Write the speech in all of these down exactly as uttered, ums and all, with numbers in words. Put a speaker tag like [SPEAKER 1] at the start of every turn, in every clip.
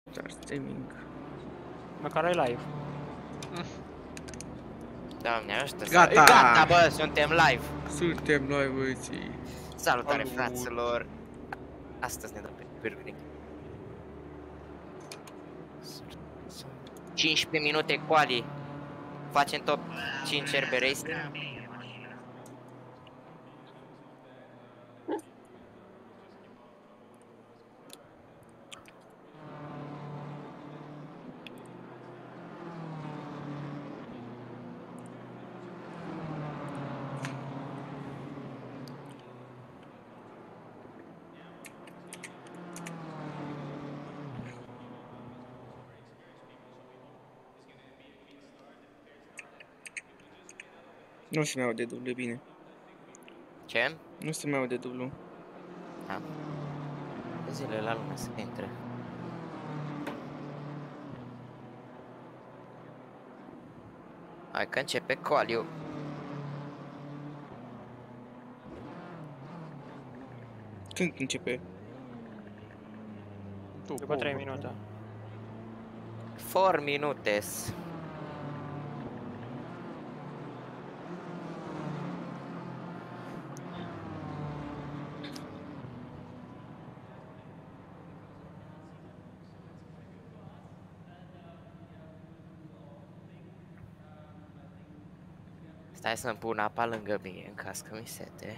[SPEAKER 1] Start streaming.
[SPEAKER 2] Măcar ai live.
[SPEAKER 3] Doamne ajută.
[SPEAKER 1] Gata!
[SPEAKER 3] Gata, bă, suntem live.
[SPEAKER 1] Suntem live, băieții.
[SPEAKER 3] Salutare, fraților. Astăzi ne dăm pe pârgnic. cincisprezece minute quali. Facem top cinci R B Race.
[SPEAKER 1] Nu se mai aude dublu bine.
[SPEAKER 3] Ce?
[SPEAKER 1] Nu se mai aude dublu.
[SPEAKER 3] Da. De zile la lună să intre. Hai că începe qualiu.
[SPEAKER 1] Când începe?
[SPEAKER 2] După trei minute.
[SPEAKER 3] patru minute. Stai să-mi pun apa lângă mine în caz că mi sete.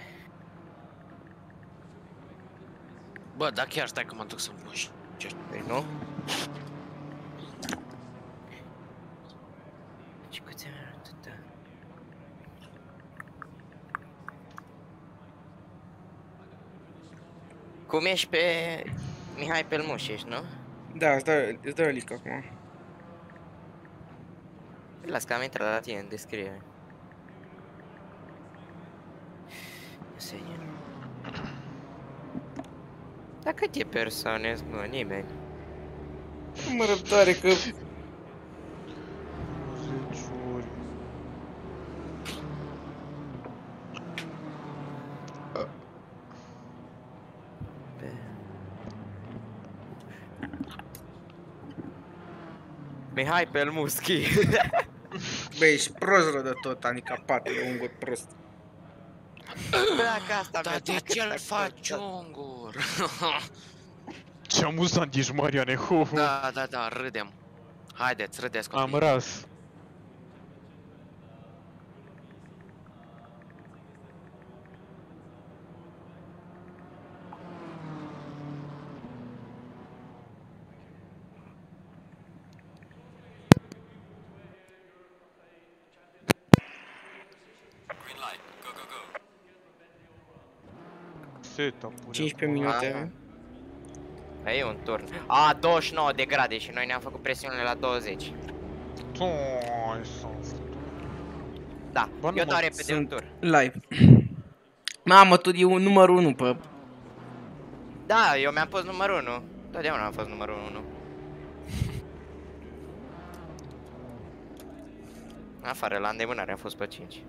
[SPEAKER 4] Bă, dar chiar stai că mă duc să-mi pun și ce?
[SPEAKER 3] Păi nu? Ce câte mi-a atâta? Cum ești pe Mihai Pelmuș, ești, nu?
[SPEAKER 1] Da, îți dau, îți dau link acum.
[SPEAKER 3] Las că am intrat la tine în descriere. Dar câte persoane sunt, mă? Nimeni.
[SPEAKER 1] Mă răbdare că...
[SPEAKER 3] Mihai Pelmuschi.
[SPEAKER 1] Bă, ești prost rău de tot, Anica, patele, ungur prost.
[SPEAKER 3] Dacă asta
[SPEAKER 4] Dar de ce îl faci ungur?
[SPEAKER 5] Ce amuzant ești, Mariane, hu, hu.
[SPEAKER 4] Da, da, da, râdem. Haideți, râdeți copii.
[SPEAKER 5] Am ras.
[SPEAKER 1] cincisprezece minute.
[SPEAKER 3] E un turn. A, douăzeci și nouă de grade și noi ne-am făcut presiunile la douăzeci. Da,
[SPEAKER 5] Bă,
[SPEAKER 3] eu
[SPEAKER 5] mă,
[SPEAKER 3] dau repede un
[SPEAKER 1] sunt
[SPEAKER 3] tur.
[SPEAKER 1] live. Mamă, tu e un numărul unu pe...
[SPEAKER 3] Da, eu mi-am pus numărul unu. Totdeauna am fost numărul unu. Afară, la îndemânare am fost pe cinci.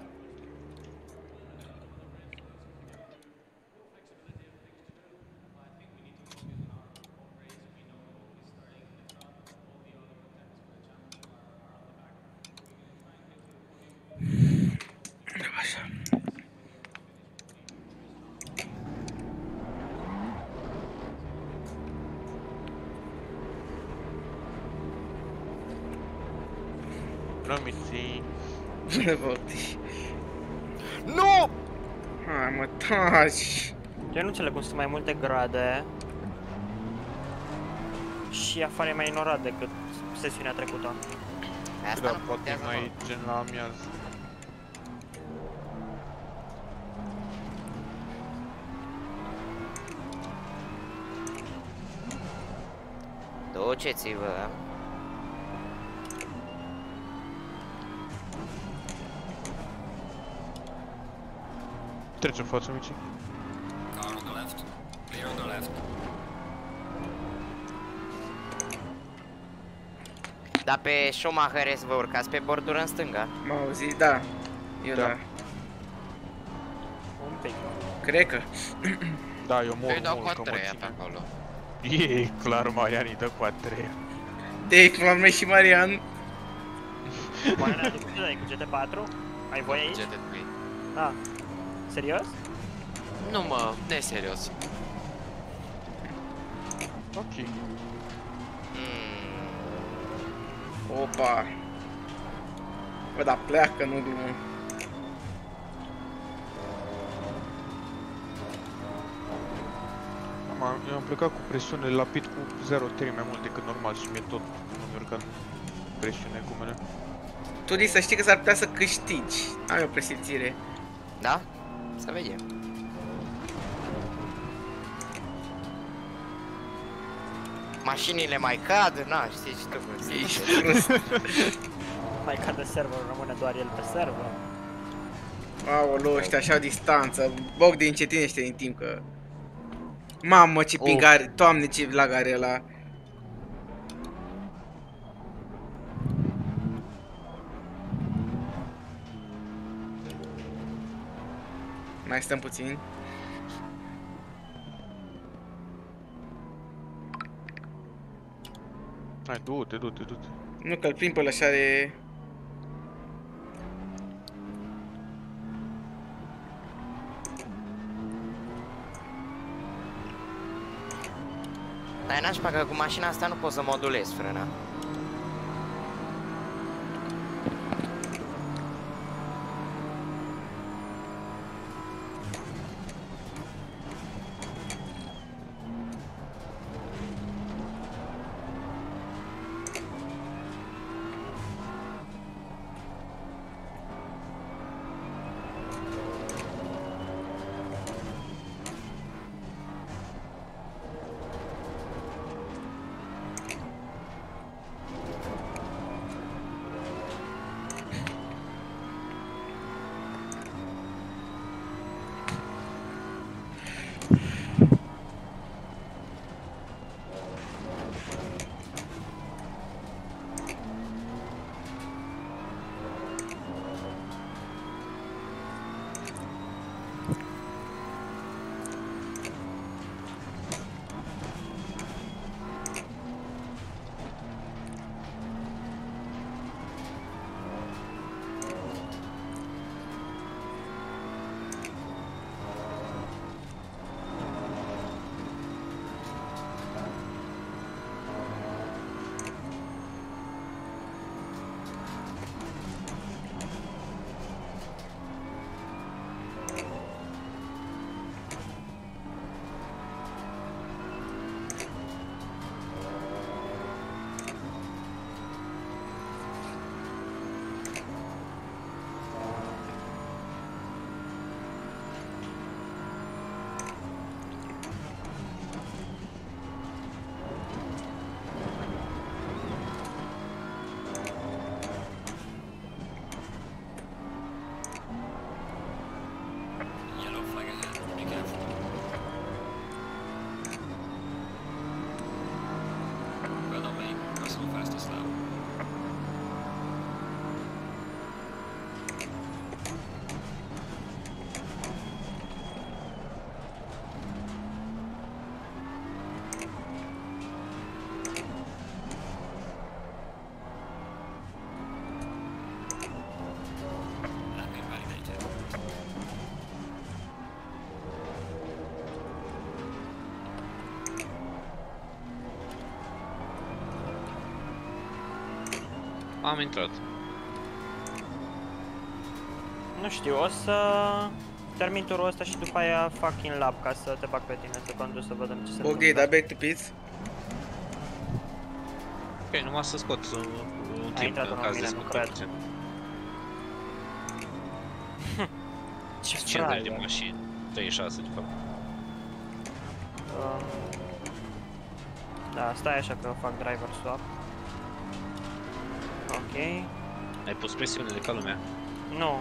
[SPEAKER 1] Așa.
[SPEAKER 5] Promiții.
[SPEAKER 1] Volti.
[SPEAKER 3] Nu!
[SPEAKER 1] Hai mă, taci.
[SPEAKER 2] Eu nu înțeleg cum sunt mai multe grade și afară e mai inorat decât sesiunea trecută.
[SPEAKER 3] Asta
[SPEAKER 5] Da,
[SPEAKER 3] nu
[SPEAKER 5] poate
[SPEAKER 3] contează,
[SPEAKER 5] mai
[SPEAKER 3] mă.
[SPEAKER 5] gen la amiază.
[SPEAKER 3] Duceți-vă.
[SPEAKER 5] Trece în față, mici.
[SPEAKER 6] Car on the left. Clear on the left.
[SPEAKER 3] Dar pe Schumacher vă urcați pe bordură în stânga.
[SPEAKER 1] M-au auzit, da. Eu da.
[SPEAKER 5] Da.
[SPEAKER 2] Un pic.
[SPEAKER 1] Cred că.
[SPEAKER 5] Da, eu mor
[SPEAKER 4] Eu dau cu a
[SPEAKER 5] mult, că mă
[SPEAKER 4] treia pe
[SPEAKER 5] ține.
[SPEAKER 4] acolo.
[SPEAKER 5] E clar, Marian îi dă cu a treia.
[SPEAKER 1] Te-ai pula și Marian.
[SPEAKER 2] Oare ne aduc ce cu G T patru? Ai voie aici?
[SPEAKER 4] G T trei.
[SPEAKER 2] Ah. Serios?
[SPEAKER 4] Nu mă, neserios.
[SPEAKER 5] Ok.
[SPEAKER 3] Mm.
[SPEAKER 1] Opa. Bă, dar pleacă, nu glumă.
[SPEAKER 5] Am, eu am plecat cu presiune la pit cu zero trei mai mult decât normal și mi-e tot nu urcat presiune cu mine.
[SPEAKER 1] Tu Di, să știi că s-ar putea să câștigi. Am eu presimțire.
[SPEAKER 3] Da? Să vedem. Mașinile mai cad, na, știi ce tu cum zici.
[SPEAKER 1] Ești prost.
[SPEAKER 2] Mai cade serverul, rămâne doar el pe server.
[SPEAKER 1] Aoleu, ăștia așa distanță. Bogdi încetinește din timp că... Mamă, ce
[SPEAKER 3] Oh.
[SPEAKER 1] ping are, doamne, ce lag are ăla. Mai stăm puțin.
[SPEAKER 5] Hai, du-te, du-te, du-te.
[SPEAKER 1] Nu că-l prind pe ăla așa de...
[SPEAKER 3] Dar e nașpa că cu mașina asta nu pot să modulez frâna.
[SPEAKER 6] Yellow flag ahead. Be careful. Well done, mate. Go so fast as that. Landing validated.
[SPEAKER 4] Am intrat.
[SPEAKER 2] Nu știu, o să termin turul ăsta și după aia fac in lab ca să te bag pe tine să conduci să vedem ce se
[SPEAKER 1] Bogdi, da back to pits.
[SPEAKER 4] Ok, numai să scot un, un timp
[SPEAKER 2] intrat
[SPEAKER 4] în
[SPEAKER 2] unul
[SPEAKER 4] caz
[SPEAKER 2] în
[SPEAKER 4] de
[SPEAKER 2] mine, nu
[SPEAKER 4] scot
[SPEAKER 2] cred.
[SPEAKER 4] puțin.
[SPEAKER 2] Ce
[SPEAKER 4] cincizeci de
[SPEAKER 2] frate.
[SPEAKER 4] mașini, treizeci și șase de fapt.
[SPEAKER 2] Um, Da, stai așa că fac driver swap. Ok.
[SPEAKER 4] Ai pus presiunile ca lumea.
[SPEAKER 2] Nu.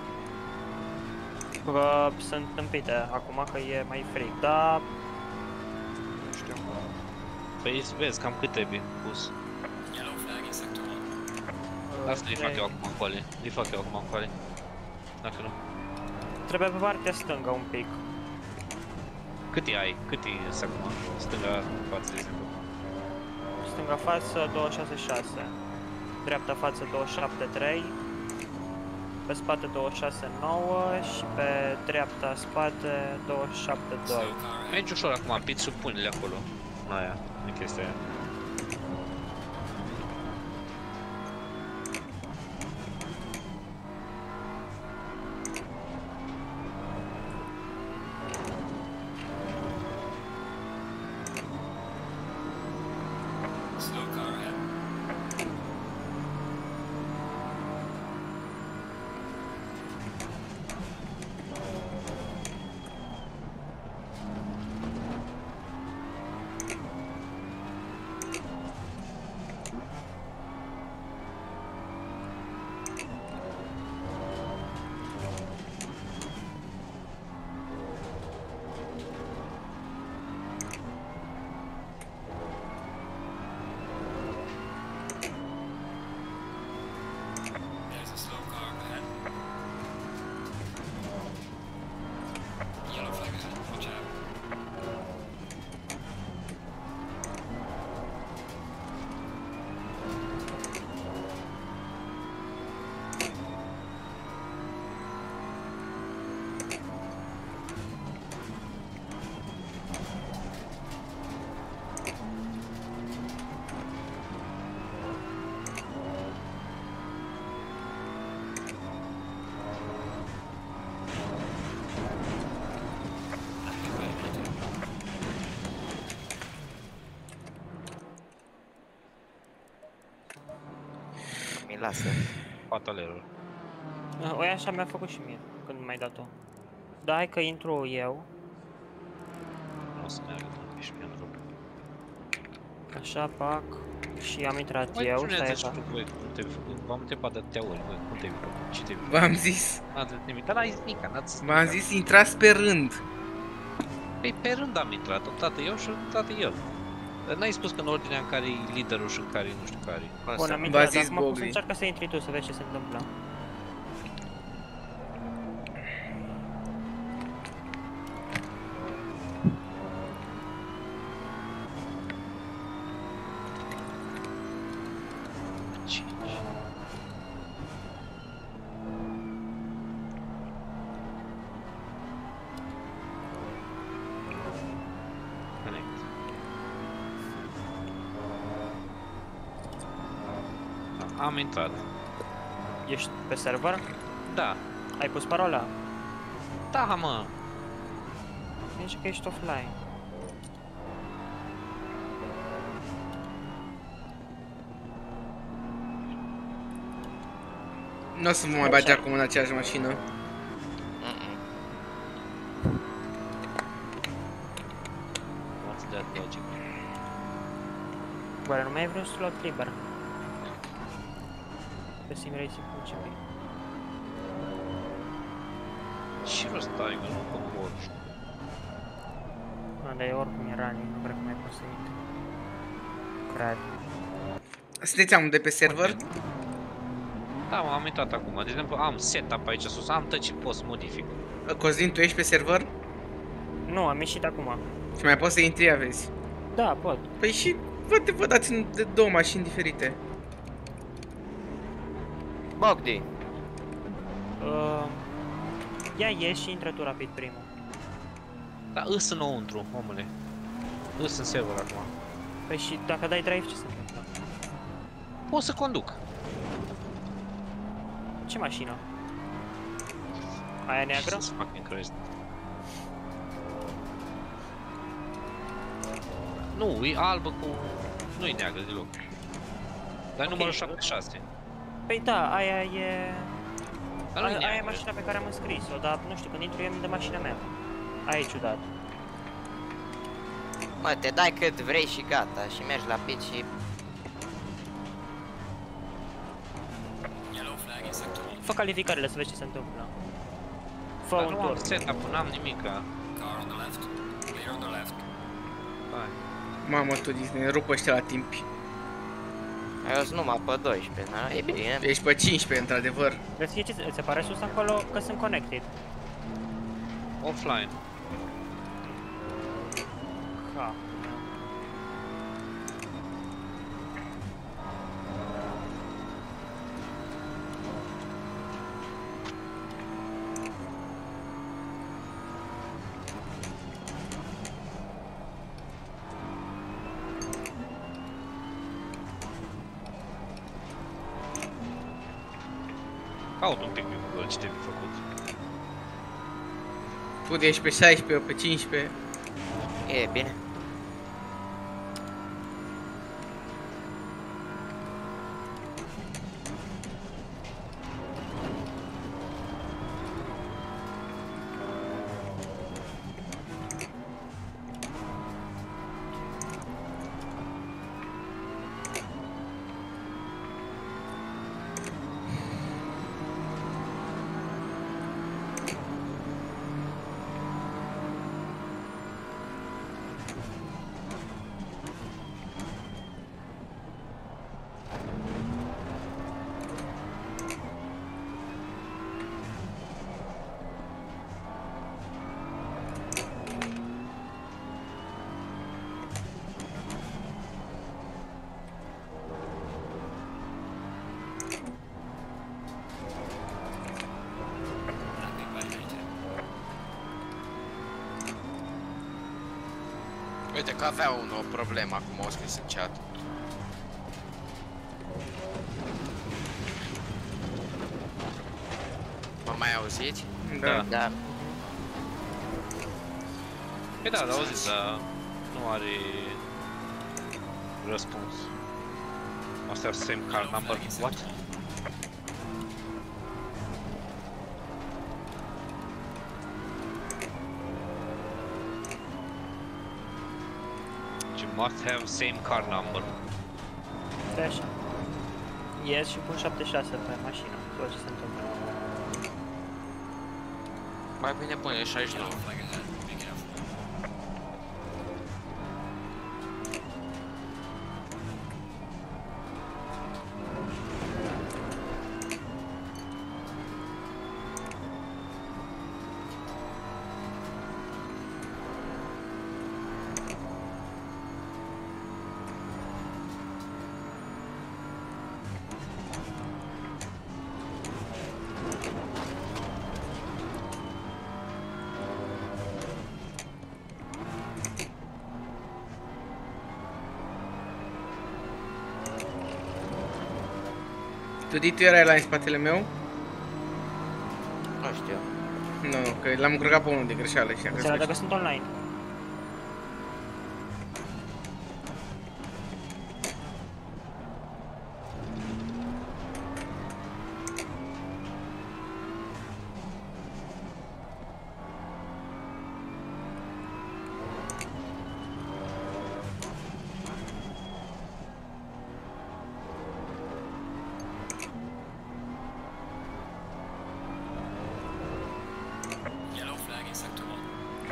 [SPEAKER 2] Că sunt tâmpite acum că e mai frig, dar... Nu știu.
[SPEAKER 4] Păi vezi cam cât trebuie pus.
[SPEAKER 6] Yellow flag in sector one.
[SPEAKER 4] Asta îi fac eu acum în coale. Îi fac eu acum în coale. Dacă nu.
[SPEAKER 2] Trebuie pe partea stângă un pic.
[SPEAKER 4] Cât e ai? Cât e acum? Stânga față, de exemplu.
[SPEAKER 2] Stânga față două șase șase. Dreapta față două șapte trei. Pe spate două șase nouă și pe dreapta spate două șapte doi.
[SPEAKER 4] Mergi ușor acum, pit și pune-le acolo. Aia, e chestia aia.
[SPEAKER 6] Slow car ahead. There's a slow car ahead. Yellow flag ahead. Watch out.
[SPEAKER 3] Mi lasă.
[SPEAKER 4] Patalerul.
[SPEAKER 2] O așa mi-a făcut și mie când m-ai dat-o. Da, hai că intru eu.
[SPEAKER 4] Nu o să meargă, ești mie în rup.
[SPEAKER 2] Așa, pac. Și am intrat
[SPEAKER 4] Mai
[SPEAKER 2] eu,
[SPEAKER 4] cine
[SPEAKER 2] stai
[SPEAKER 4] ați
[SPEAKER 2] așa.
[SPEAKER 4] făcut voi? Cum te-ai făcut? V-am întrebat de atâtea ori, voi, cum te-ai făcut? Ce te-ai făcut?
[SPEAKER 1] V-am zis.
[SPEAKER 4] N-ați nimic, dar n-ai zis nimic, n-ați zis
[SPEAKER 1] V-am
[SPEAKER 4] nimic.
[SPEAKER 1] zis, intrați pe rând.
[SPEAKER 4] Păi pe rând am intrat, odată eu și odată el. Dar n-ai spus că în ordinea în care e liderul și în care e nu știu care.
[SPEAKER 3] Cum
[SPEAKER 2] Bun,
[SPEAKER 3] să
[SPEAKER 2] am
[SPEAKER 3] nu?
[SPEAKER 2] intrat,
[SPEAKER 1] zis
[SPEAKER 2] acum poți să
[SPEAKER 1] Bogli.
[SPEAKER 2] încearcă să intri tu, să vezi ce se întâmplă.
[SPEAKER 4] cinci. Connect. Da, am intrat.
[SPEAKER 2] Ești pe server?
[SPEAKER 4] Da.
[SPEAKER 2] Ai pus parola?
[SPEAKER 4] Da, mă.
[SPEAKER 2] Zice că ești offline.
[SPEAKER 1] Nu o să mă mai bagi acum în aceeași mașină.
[SPEAKER 3] Mm-mm.
[SPEAKER 4] What's that logic?
[SPEAKER 2] Oare nu mai ai vreun slot liber? Pe sim racing punct c p.
[SPEAKER 4] Și rost ai, că nu cobor.
[SPEAKER 2] Nu, dar e oricum e running, nu cred că mai poți să intri. Cred.
[SPEAKER 1] Sunteți amul de pe server?
[SPEAKER 4] Da, mă, am intrat acum. De exemplu, am setup aici sus, am touch și pot să modific.
[SPEAKER 1] Costin, tu ești pe server?
[SPEAKER 2] Nu, am ieșit acum.
[SPEAKER 1] Și mai poți să intri, aveți.
[SPEAKER 2] Da, pot.
[SPEAKER 1] Păi și vă, vă dați în de două mașini diferite.
[SPEAKER 3] Bogdi.
[SPEAKER 2] Uh, ia ieși și intră tu rapid primul.
[SPEAKER 4] Da, îs înăuntru, omule. Îs în server acum.
[SPEAKER 2] Păi și dacă dai drive, ce se întâmplă?
[SPEAKER 4] Pot să conduc.
[SPEAKER 2] Ce mașină? Aia neagră?
[SPEAKER 4] Jesus fucking Christ. Nu, e albă cu... Nu e neagră deloc. Dar e
[SPEAKER 2] Ok.
[SPEAKER 4] numărul șaptezeci și șase.
[SPEAKER 2] Păi da, aia e...
[SPEAKER 4] Dar nu e
[SPEAKER 2] Aia, aia e
[SPEAKER 4] neagră.
[SPEAKER 2] mașina pe care am înscris-o, dar nu știu, când intru eu îmi dă mașina mea. Aia e ciudat.
[SPEAKER 3] Mă, te dai cât vrei și gata. Și mergi la pit și...
[SPEAKER 6] Yellow flag in sector one.
[SPEAKER 2] Fă calificările să vezi ce se întâmplă. Fă
[SPEAKER 4] Dar
[SPEAKER 2] un
[SPEAKER 4] nu am
[SPEAKER 2] tur.
[SPEAKER 4] setup, n-am nimica.
[SPEAKER 6] Car on the left. Clear on the left.
[SPEAKER 4] Hai.
[SPEAKER 1] Mamă, tu Disney, rup ăștia la timp.
[SPEAKER 3] Eu sunt numai pe doisprezece, na? E bine.
[SPEAKER 1] Ești pe cincisprezece, într-adevăr.
[SPEAKER 2] Vezi ce ți se pare sus acolo că sunt connected.
[SPEAKER 4] Offline.
[SPEAKER 2] ca.
[SPEAKER 4] Caut un pic pe Google ce trebuie făcut.
[SPEAKER 1] Tu ești pe șaisprezece, eu pe cincisprezece.
[SPEAKER 3] E bine.
[SPEAKER 7] Uite că avea unul o problemă, acum o scris în chat. Mă mai auziți?
[SPEAKER 1] Da.
[SPEAKER 3] Da.
[SPEAKER 4] Păi da, dar auziți, dar nu are răspuns. Must have same car number. What? You must have same car number.
[SPEAKER 2] Stai așa. Ies și pun șaptezeci și șase pe mașină. Tot ce se întâmplă.
[SPEAKER 7] Mai bine pune șaizeci și nouă.
[SPEAKER 6] Flag ahead. Be careful.
[SPEAKER 1] Tu, Di, tu erai la în spatele meu?
[SPEAKER 3] Nu știu.
[SPEAKER 1] Nu, no, că l-am încurcat pe unul de greșeală și am
[SPEAKER 2] Înțeleg
[SPEAKER 1] crezut
[SPEAKER 2] dacă sunt online.
[SPEAKER 6] Yellow flag in sector one.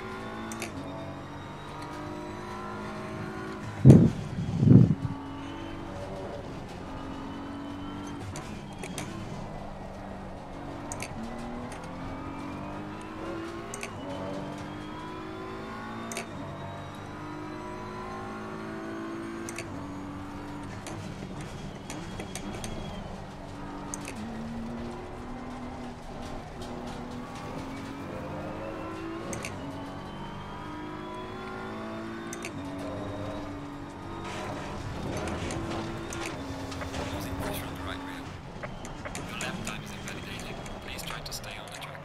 [SPEAKER 6] Losing pressure on the right rear. Your lap time is invalidating. Please try to stay on the track.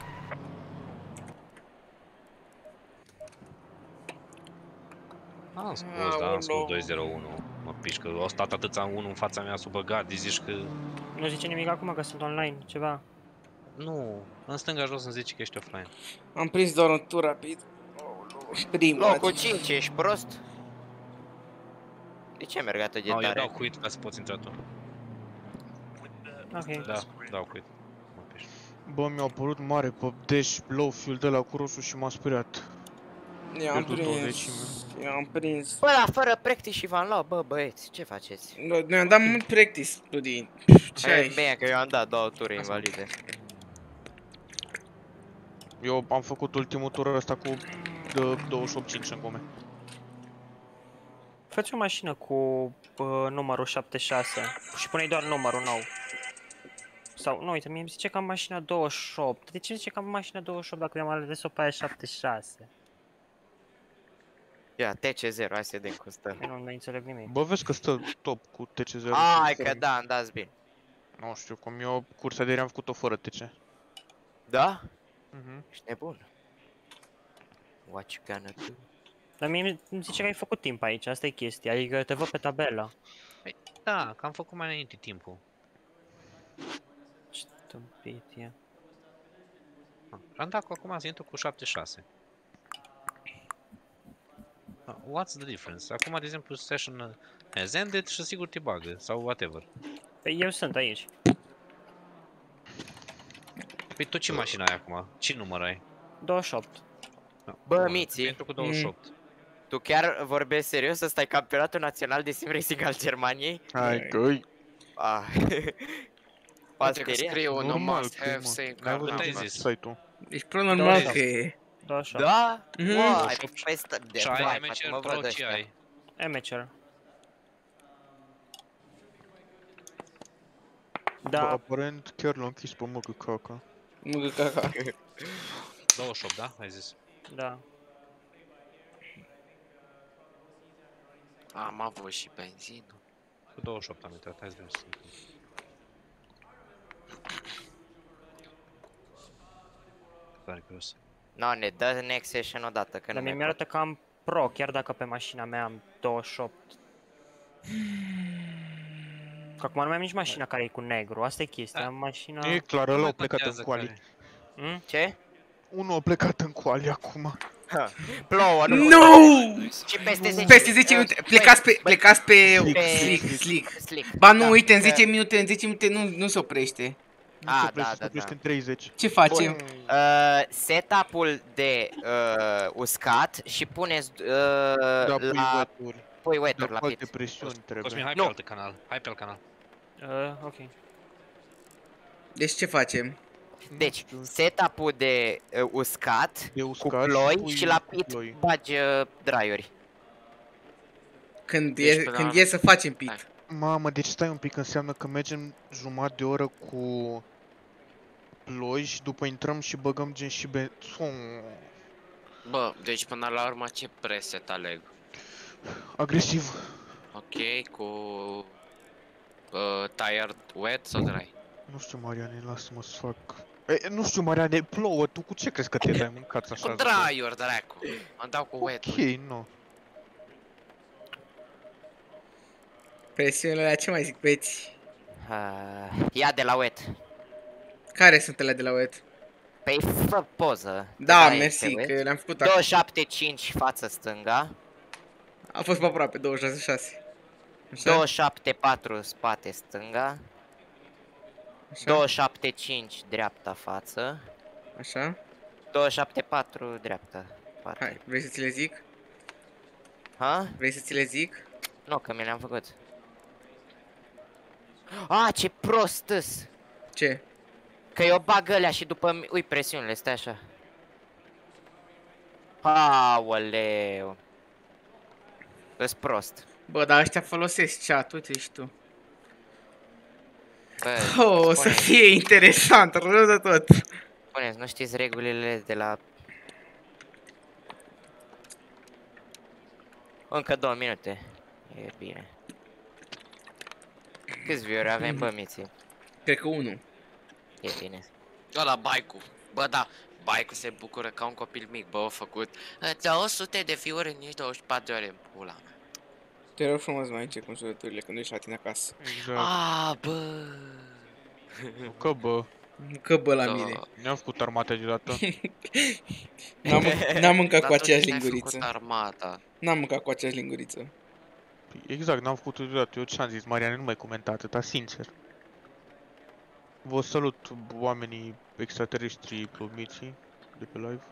[SPEAKER 4] Am spus, da, am spus doi zero unu. Mă pișcă, au stat atâția unu în fața mea sub băgat, zici că...
[SPEAKER 2] Nu zice nimic acum că sunt online, ceva.
[SPEAKER 4] Nu, în stânga jos îmi zice că ești offline.
[SPEAKER 1] Am prins doar un tur rapid. Prima.
[SPEAKER 3] Locul cinci, ești prost? De ce merg atât de
[SPEAKER 4] No, eu dau
[SPEAKER 3] tare?
[SPEAKER 4] quit ca să poți intra tu.
[SPEAKER 2] Ok.
[SPEAKER 4] Da, dau quit. Mă pișcă.
[SPEAKER 5] Bă, mi-a apărut mare pe dash low fuel de la cu roșu și m-a speriat.
[SPEAKER 1] Eu am
[SPEAKER 5] Pierdut o
[SPEAKER 1] prins.
[SPEAKER 5] decimă.
[SPEAKER 1] Eu am prins.
[SPEAKER 3] Bă, dar fără practice și v-am luat, bă, băieți, ce faceți?
[SPEAKER 1] Noi noi am dat mult practice, tu, Di. Ce
[SPEAKER 3] E
[SPEAKER 1] ai?
[SPEAKER 3] bine că eu am dat două ture invalide.
[SPEAKER 5] Eu am făcut ultimul tur ăsta cu de douăzeci și opt cinci în gome.
[SPEAKER 2] Fă-ți o mașină cu uh, numărul șaptezeci și șase și pune doar numărul nou. Sau, nu, uite, mie îmi zice că am mașina douăzeci și opt. De ce îmi zice că am mașina douăzeci și opt dacă mi-am ales-o pe aia șaptezeci și șase?
[SPEAKER 3] Ia, T C zero, hai să vedem cum stă.
[SPEAKER 2] Eu nu mai înțeleg nimic.
[SPEAKER 5] Bă, vezi că stă top cu T C zero.
[SPEAKER 3] Ai că da, îmi dați bine.
[SPEAKER 5] Nu știu, cum eu cursa de ieri am făcut-o fără T C.
[SPEAKER 3] Da?
[SPEAKER 5] Mhm.
[SPEAKER 3] Ești nebun. What you gonna do?
[SPEAKER 2] Dar mie îmi zice că ai făcut timp aici, asta e chestia, adică te văd pe tabelă.
[SPEAKER 4] Da, că am făcut mai înainte timpul.
[SPEAKER 2] Ce tâmpit e.
[SPEAKER 4] Ah, am dat cu acum să intru cu șaptezeci și șase. Ah, what's the difference? Acum, de exemplu, session has ended și sigur te bagă, sau whatever.
[SPEAKER 2] Păi eu sunt aici.
[SPEAKER 4] Păi tu ce mașină ai acum? Ce număr ai?
[SPEAKER 2] douăzeci și opt.
[SPEAKER 4] No,
[SPEAKER 3] Bă,
[SPEAKER 4] bun,
[SPEAKER 3] Miții.
[SPEAKER 4] Intru cu douăzeci și opt.
[SPEAKER 3] Tu chiar vorbești serios? Ăsta e campionatul național de sim racing al Germaniei?
[SPEAKER 5] Hai că-i.
[SPEAKER 3] Ah.
[SPEAKER 7] Uite că
[SPEAKER 3] Pasperia?
[SPEAKER 7] scrie un
[SPEAKER 5] Normal
[SPEAKER 7] must
[SPEAKER 5] că e,
[SPEAKER 7] have
[SPEAKER 5] mă.
[SPEAKER 7] same
[SPEAKER 5] N-ai
[SPEAKER 7] car
[SPEAKER 5] văzut
[SPEAKER 4] Cât ai
[SPEAKER 7] number.
[SPEAKER 4] zis?
[SPEAKER 5] site-ul.
[SPEAKER 1] Deci pro normal
[SPEAKER 2] Da,
[SPEAKER 1] că e.
[SPEAKER 2] douăzeci și opt.
[SPEAKER 3] Da?
[SPEAKER 1] Mhm.
[SPEAKER 3] Uai, păi stă... de-
[SPEAKER 4] Și ai
[SPEAKER 3] vai,
[SPEAKER 4] Amateur
[SPEAKER 3] poate mă
[SPEAKER 4] Pro,
[SPEAKER 3] văd
[SPEAKER 4] ce
[SPEAKER 3] ăștia.
[SPEAKER 4] ai?
[SPEAKER 2] Amateur.
[SPEAKER 5] Bă,
[SPEAKER 2] Da,
[SPEAKER 5] aparent chiar l-am închis pe măcă caca.
[SPEAKER 1] Mugă caca.
[SPEAKER 4] douăzeci și opt, da? Ai zis.
[SPEAKER 2] da.
[SPEAKER 7] Am avut și benzină.
[SPEAKER 4] Cu douăzeci și opt am intrat, hai să vedem. ce se întâmplă. Tare curios.
[SPEAKER 3] No, ne dă next session odată, că
[SPEAKER 2] Dar
[SPEAKER 3] nu
[SPEAKER 2] mie
[SPEAKER 3] mai
[SPEAKER 2] mi-arată că am pro, chiar dacă pe mașina mea am douăzeci și opt. Că acum nu mai am nici mașina care e cu negru, asta e chestia,
[SPEAKER 4] Da.
[SPEAKER 2] am mașina...
[SPEAKER 5] E clar,
[SPEAKER 4] Nu
[SPEAKER 5] ăla
[SPEAKER 4] mai
[SPEAKER 5] a plecat în
[SPEAKER 4] contează
[SPEAKER 5] coali.
[SPEAKER 4] care.
[SPEAKER 2] Hmm?
[SPEAKER 3] Ce?
[SPEAKER 5] Unul a plecat în coali acum.
[SPEAKER 3] Plouă, nu
[SPEAKER 1] Nu!
[SPEAKER 3] Și peste zece
[SPEAKER 1] Peste zece minute. Plecați pe, plecați pe
[SPEAKER 3] Pe-
[SPEAKER 1] slick, slick.
[SPEAKER 3] Slick.
[SPEAKER 1] Ba nu,
[SPEAKER 3] Da,
[SPEAKER 1] uite, în
[SPEAKER 3] că-
[SPEAKER 1] zece minute, în zece minute nu, nu se oprește.
[SPEAKER 5] Nu
[SPEAKER 3] Ah,
[SPEAKER 5] se oprește,
[SPEAKER 3] da,
[SPEAKER 5] se
[SPEAKER 3] da,
[SPEAKER 5] oprește
[SPEAKER 3] da.
[SPEAKER 5] în treizeci.
[SPEAKER 1] Ce facem?
[SPEAKER 3] Uh, setup-ul de uh, uscat și puneți uh,
[SPEAKER 5] Da, pui
[SPEAKER 3] la
[SPEAKER 5] wet-uri.
[SPEAKER 3] pui wet-uri
[SPEAKER 5] Da,
[SPEAKER 3] la
[SPEAKER 5] cu alte
[SPEAKER 3] pit.
[SPEAKER 5] presiuni
[SPEAKER 4] Cosmin,
[SPEAKER 5] trebuie.
[SPEAKER 4] hai
[SPEAKER 3] Nu.
[SPEAKER 4] pe alt canal, hai pe alt canal.
[SPEAKER 2] Uh, ok.
[SPEAKER 1] Deci ce facem?
[SPEAKER 3] Deci,
[SPEAKER 5] știu.
[SPEAKER 3] setup-ul de uh, uscat
[SPEAKER 5] De
[SPEAKER 3] cu
[SPEAKER 5] uscat și
[SPEAKER 3] ploi
[SPEAKER 5] pui
[SPEAKER 3] și la
[SPEAKER 5] cu
[SPEAKER 3] pit
[SPEAKER 5] ploi.
[SPEAKER 3] bagi uh, dry-uri.
[SPEAKER 1] Când
[SPEAKER 7] Deci
[SPEAKER 1] e,
[SPEAKER 7] pe la-
[SPEAKER 1] când e să facem pit.
[SPEAKER 7] Hai.
[SPEAKER 5] Mamă, deci stai un pic, înseamnă că mergem jumătate de oră cu ploi și după intrăm și băgăm gen și ben...
[SPEAKER 7] Bă, deci până la urmă ce preset aleg?
[SPEAKER 5] Agresiv.
[SPEAKER 7] Ok, cu uh, tire wet sau dry?
[SPEAKER 5] Nu știu, Mariane, lasă-mă să fac... E, nu știu, Mariane, plouă, tu cu ce crezi că te dai mâncați așa?
[SPEAKER 7] Cu dry-uri, dracu. Am dau cu wet.
[SPEAKER 5] Ok, nu.
[SPEAKER 1] Presiunile alea, ce mai zic, băieți?
[SPEAKER 3] Uh, ia de la wet.
[SPEAKER 1] Care sunt alea de la wet?
[SPEAKER 3] Păi fă poză.
[SPEAKER 1] Da,
[SPEAKER 3] Hai,
[SPEAKER 1] mersi,
[SPEAKER 3] pe wet.
[SPEAKER 1] că le-am făcut acum.
[SPEAKER 3] douăzeci și șapte cinci față stânga,
[SPEAKER 1] A fost pe aproape, douăzeci și șase șase. Așa?
[SPEAKER 3] douăzeci și șapte patru spate stânga,
[SPEAKER 1] Așa?
[SPEAKER 3] douăzeci și șapte cinci dreapta față,
[SPEAKER 1] Așa?
[SPEAKER 3] douăzeci și șapte patru dreapta față.
[SPEAKER 1] Hai, vrei să ți le zic?
[SPEAKER 3] Ha?
[SPEAKER 1] Vrei să ți le zic?
[SPEAKER 3] Nu, că mi le-am făcut. A, ce prost îs!
[SPEAKER 1] Ce?
[SPEAKER 3] Că eu bag alea și după... mi- Ui, presiunile, stai așa. Aoleu. Îs prost.
[SPEAKER 1] Bă, dar ăștia folosesc chat, uite și tu.
[SPEAKER 3] Bă,
[SPEAKER 1] Oh, o să
[SPEAKER 3] spune-
[SPEAKER 1] fie interesant, rău de tot.
[SPEAKER 3] spuneți, nu știți regulile de la... Încă două minute. E bine. Câți view avem, bă, miții?
[SPEAKER 1] Cred că unul.
[SPEAKER 3] E bine.
[SPEAKER 7] Ăla, baicu. Bă, da, baicu se bucură ca un copil mic, bă, a făcut două sute de fiuri în nici douăzeci și patru de ore în pula mea.
[SPEAKER 1] Te rog frumos mai încep consultările când ești la tine acasă.
[SPEAKER 5] Exact.
[SPEAKER 7] Ah, bă.
[SPEAKER 5] Nu că, bă,
[SPEAKER 1] Că bă la
[SPEAKER 7] Da.
[SPEAKER 1] mine.
[SPEAKER 5] ne-am făcut armata deodată.
[SPEAKER 1] N-am, n-am mâncat
[SPEAKER 7] Dar
[SPEAKER 1] cu
[SPEAKER 7] tu
[SPEAKER 1] aceeași
[SPEAKER 7] n-ai
[SPEAKER 1] linguriță.
[SPEAKER 7] făcut armata.
[SPEAKER 1] N-am mâncat cu aceeași linguriță.
[SPEAKER 5] Exact, n-am făcut deodată. Eu ce-am zis, Mariane, nu mai comenta atâta, sincer. Vă salut, oamenii extraterestri plumiții de pe live.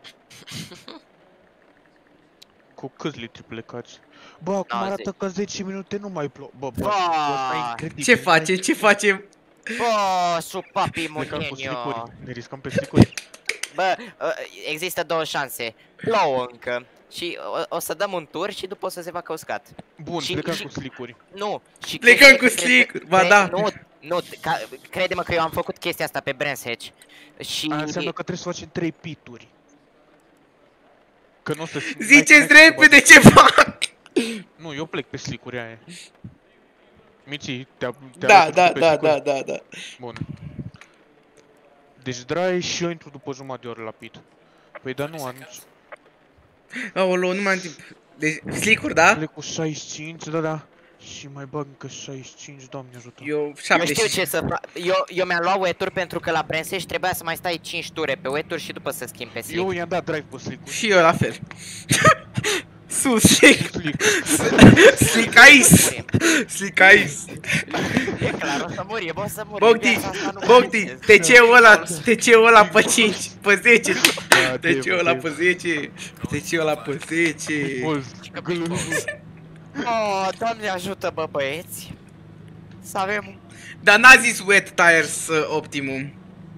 [SPEAKER 5] Cu câți litri plecați? Bă, acum
[SPEAKER 3] Da,
[SPEAKER 5] arată
[SPEAKER 3] zi.
[SPEAKER 5] că zece minute nu mai plouă. Bă, bă,
[SPEAKER 3] Ba!
[SPEAKER 5] ăsta e incredibil.
[SPEAKER 1] Ce facem? Ce facem?
[SPEAKER 3] Bă, su papi
[SPEAKER 5] Plecăm cu
[SPEAKER 3] Mogenio.
[SPEAKER 5] stricuri, ne riscăm pe stricuri.
[SPEAKER 3] Bă, ă, există două șanse. Plouă încă și o, o să dăm un tur și după o să se facă uscat.
[SPEAKER 5] Bun,
[SPEAKER 3] Și-
[SPEAKER 5] plecăm
[SPEAKER 3] și-
[SPEAKER 5] cu slicuri.
[SPEAKER 3] Nu, și
[SPEAKER 1] Plecăm
[SPEAKER 3] chestia
[SPEAKER 1] cu
[SPEAKER 3] e că trebuie-
[SPEAKER 1] slick-uri, ba
[SPEAKER 3] cre-
[SPEAKER 1] da.
[SPEAKER 3] Nu, nu, ca, crede-mă că eu am făcut chestia asta pe Brands Hatch. Și...
[SPEAKER 5] Aia înseamnă că trebuie să facem trei pituri. Că nu o să...
[SPEAKER 1] Ziceți repede ce fac!
[SPEAKER 5] Nu, eu plec pe slicuri aia. Mici, te-a... te-a
[SPEAKER 1] Da,
[SPEAKER 5] luat
[SPEAKER 1] da,
[SPEAKER 5] pe
[SPEAKER 1] da,
[SPEAKER 5] slicuri?
[SPEAKER 1] da, da, da.
[SPEAKER 5] Bun. Deci drai și eu intru după jumătate de oră la pit. Păi da nu, atunci
[SPEAKER 1] Aoleu, nu mai am timp. Deci, slicuri, da?
[SPEAKER 5] plec cu șaizeci și cinci, da, da. Și mai bag încă șaizeci și cinci, Doamne ajută.
[SPEAKER 1] Eu
[SPEAKER 3] Eu
[SPEAKER 1] șaptezeci.
[SPEAKER 3] știu ce să fac. Eu, eu mi-am luat wet pentru că la Brands Hatch trebuia să mai stai cinci ture pe wet și după să schimbi pe slick.
[SPEAKER 5] Eu i-am dat drive pe slicuri.
[SPEAKER 1] Și eu la fel. Sus, slick.
[SPEAKER 5] Slick.
[SPEAKER 1] Slick ice. Slick ice.
[SPEAKER 3] E clar, o să murim, o să murim.
[SPEAKER 1] Bogdi,
[SPEAKER 3] Viața asta nu
[SPEAKER 1] Bogdi,
[SPEAKER 3] mai este.
[SPEAKER 1] T C-ul ăla, T C-ul ăla pe cinci, pe zece.
[SPEAKER 5] Da,
[SPEAKER 1] T C-ul ăla pe zece. T C-ul ăla pe zece.
[SPEAKER 5] Boss, glă-
[SPEAKER 3] Oh, Doamne ajută, bă, băieți. Să avem...
[SPEAKER 1] Dar n-a zis wet tires uh, optimum.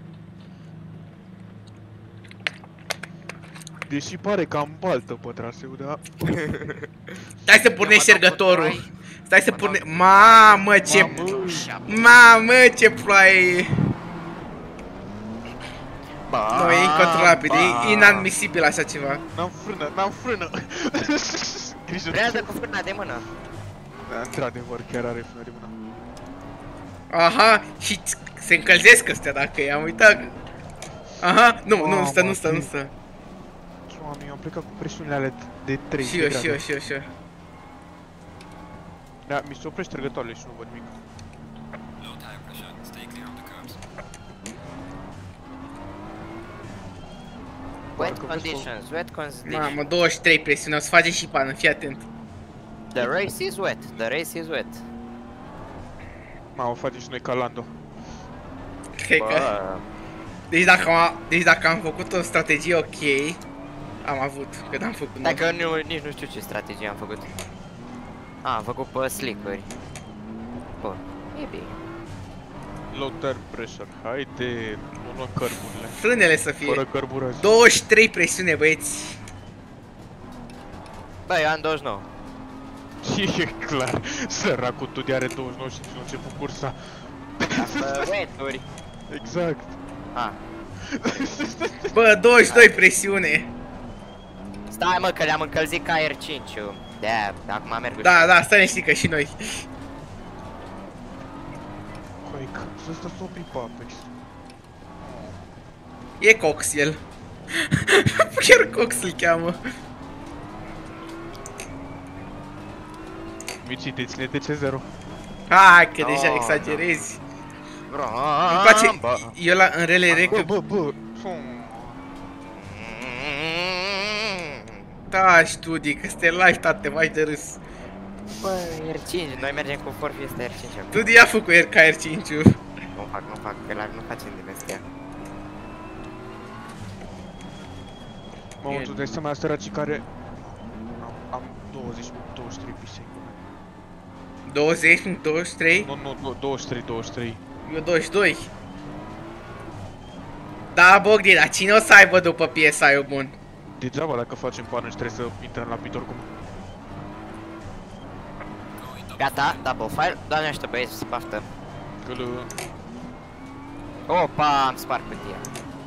[SPEAKER 5] Deși pare cam baltă pe traseu, da?
[SPEAKER 1] Stai să pornești ștergătorul. Stai să porne... Mamă, ce... Mamă, ce ploaie. Nu, e incontrolabil, e inadmisibil așa ceva.
[SPEAKER 5] N-am frână, n-am frână! Grijă.
[SPEAKER 3] Vrează cu frâna de mână.
[SPEAKER 5] Da, într-adevăr, chiar are frână de mână.
[SPEAKER 1] Aha, și se încălzesc astea dacă i-am uitat. Aha, nu, nu, stă, nu stă, nu stă.
[SPEAKER 5] Doamne, eu am plecat cu presiunile alea de trei
[SPEAKER 1] Și eu, și eu, și eu, și eu.
[SPEAKER 5] Da, mi se oprește trăgătoarele și nu văd nimic.
[SPEAKER 6] Low tire pressure. Stay clear of the curbs.
[SPEAKER 3] Wet
[SPEAKER 5] Parcă
[SPEAKER 3] conditions, wet conditions.
[SPEAKER 1] Mamă, douăzeci și trei presiune, o să facem și pană, fii atent.
[SPEAKER 3] The race is wet, the race is wet.
[SPEAKER 5] Ma, o facem și noi ca Lando.
[SPEAKER 1] Cred că...
[SPEAKER 3] Bă,
[SPEAKER 1] Deci dacă, am, deci dacă am făcut o strategie ok, am avut, că n-am făcut.
[SPEAKER 3] dacă nu, nici nu știu ce strategie am făcut. A, am făcut pe slick-uri. Bun, e bine.
[SPEAKER 5] Low tire pressure, haide, nu luăm cărburile.
[SPEAKER 1] Frânele să fie.
[SPEAKER 5] Fără cărburaj.
[SPEAKER 1] douăzeci și trei presiune, băieți.
[SPEAKER 3] Bă, eu am douăzeci și nouă.
[SPEAKER 5] E clar, săracul tu de are douăzeci și nouă și nu a început cursa.
[SPEAKER 3] Asta wet-uri.
[SPEAKER 5] Exact.
[SPEAKER 3] A,
[SPEAKER 1] Bă, douăzeci și doi presiune.
[SPEAKER 3] stai mă că le-am încălzit ca R cinci. De-aia, acum merg
[SPEAKER 1] Da, da, stai liniștit că și noi.
[SPEAKER 5] Coic, să stă să opri pe Apex.
[SPEAKER 1] E Cox el. Chiar Cox îl cheamă.
[SPEAKER 5] Mici, te ține T C zero.
[SPEAKER 1] Hai că deja
[SPEAKER 3] Oh,
[SPEAKER 1] exagerezi.
[SPEAKER 3] Bro,
[SPEAKER 1] Îmi place,
[SPEAKER 3] bă.
[SPEAKER 1] eu la, în rele
[SPEAKER 5] Bă,
[SPEAKER 1] rec,
[SPEAKER 5] bă, bă, fum.
[SPEAKER 1] da, studi, că este live, tate, mai de râs.
[SPEAKER 3] Bă, R cinci, noi mergem cu Ford Fiesta R cinci acum.
[SPEAKER 1] Tu de ia făcut R K R cinci-ul.
[SPEAKER 3] Nu fac, nu fac, că la nu facem din astea.
[SPEAKER 5] Mamă, tu dai seama, săracii care... Am, am douăzeci, douăzeci și trei pisei.
[SPEAKER 1] douăzeci, douăzeci și trei,
[SPEAKER 5] Nu, nu, nu, douăzeci și trei, douăzeci și trei.
[SPEAKER 1] eu douăzeci și doi. Da, Bogdi, dar cine o să aibă după P S I-ul bun?
[SPEAKER 5] Degeaba dacă facem pană și trebuie să intrăm la pit oricum.
[SPEAKER 3] Gata, double file, doamne ajută băieți, să paftă.
[SPEAKER 5] Că-l...
[SPEAKER 3] Opa, am spart cutia.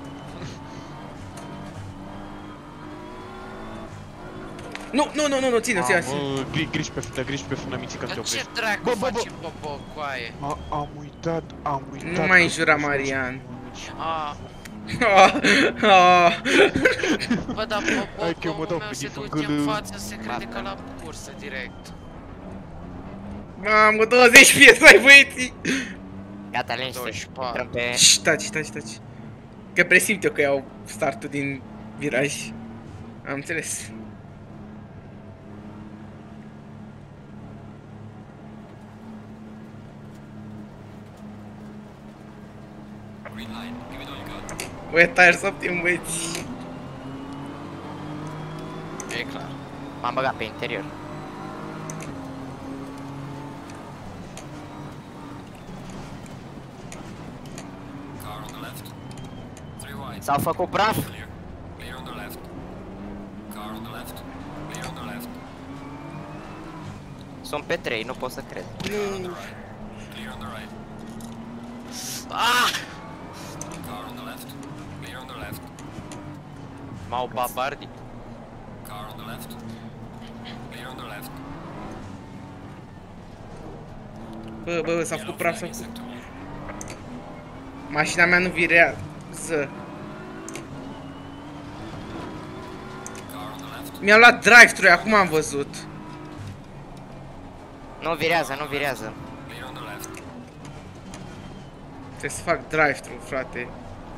[SPEAKER 1] Nu, nu, nu, nu, nu, ține-o, ține-o, ține-o.
[SPEAKER 5] Mamă, gri- griji pe frână, griji pe frână, Miții, că te
[SPEAKER 7] Dar ce
[SPEAKER 5] oprești.
[SPEAKER 7] dracu
[SPEAKER 5] Bă, bă, bă.
[SPEAKER 7] faci popo coaie?
[SPEAKER 5] A, am uitat, am uitat.
[SPEAKER 1] Nu mai
[SPEAKER 5] că-
[SPEAKER 1] înjura, Marian.
[SPEAKER 7] A,
[SPEAKER 1] Ah, ah.
[SPEAKER 7] bă, dar
[SPEAKER 5] Hai că eu mă
[SPEAKER 7] popo
[SPEAKER 5] dau
[SPEAKER 7] meu
[SPEAKER 5] pe
[SPEAKER 7] se
[SPEAKER 5] difă,
[SPEAKER 7] duce în
[SPEAKER 5] gâlă.
[SPEAKER 7] față, se crede că la cursă direct.
[SPEAKER 1] Mamă, douăzeci P S I, băieții.
[SPEAKER 3] Gata, liniște,
[SPEAKER 7] douăzeci și patru.
[SPEAKER 3] intrăm pe...
[SPEAKER 1] Șt, taci, taci, taci. Că presimt eu că iau startul din viraj. Am înțeles.
[SPEAKER 6] Green line. Give it all you got.
[SPEAKER 1] Wet tires optim, băieți.
[SPEAKER 7] E clar.
[SPEAKER 3] M-am băgat pe interior.
[SPEAKER 6] Car on the left. Three wide.
[SPEAKER 3] S-au făcut praf?
[SPEAKER 6] Clear. Clear on the left. Car on the left.
[SPEAKER 3] Sunt pe trei, nu pot să cred.
[SPEAKER 6] Car on the right. Clear on the right.
[SPEAKER 7] Ah!
[SPEAKER 6] Car on the left. Clear on the left.
[SPEAKER 7] M-au babardit.
[SPEAKER 6] Car on the left. Clear on the left.
[SPEAKER 1] Bă, bă, s-a făcut praf, s-a
[SPEAKER 6] Flag in
[SPEAKER 1] făcut.
[SPEAKER 6] sector one.
[SPEAKER 1] Mașina mea nu virează.
[SPEAKER 6] Car on the left.
[SPEAKER 1] Mi-a luat drive-thru, acum am văzut.
[SPEAKER 3] Nu virează, nu virează.
[SPEAKER 6] Clear on the left.
[SPEAKER 1] Trebuie să fac drive-thru, frate.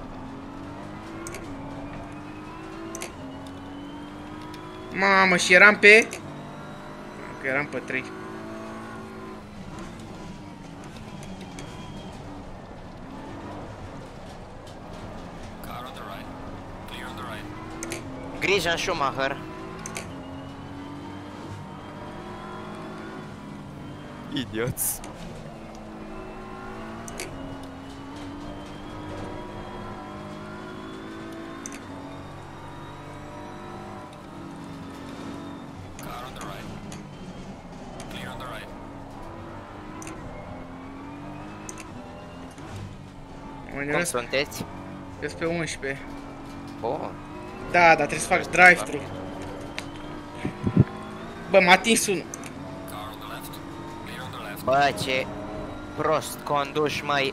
[SPEAKER 1] Mamă, și eram pe... Că eram pe trei.
[SPEAKER 6] Car on the right. Clear on the right.
[SPEAKER 3] Grijă în Schumacher. Idiots.
[SPEAKER 6] Car on the right. Clear on the right.
[SPEAKER 1] Mă
[SPEAKER 3] Cum
[SPEAKER 1] nerăsc
[SPEAKER 3] sunteți?
[SPEAKER 1] pe unsprezece.
[SPEAKER 3] Bun.
[SPEAKER 1] Da, dar trebuie să fac drive-thru. Bă, m-a atins unul.
[SPEAKER 6] Car on the left. Clear on the left.
[SPEAKER 3] Bă, ce prost conduși, măi.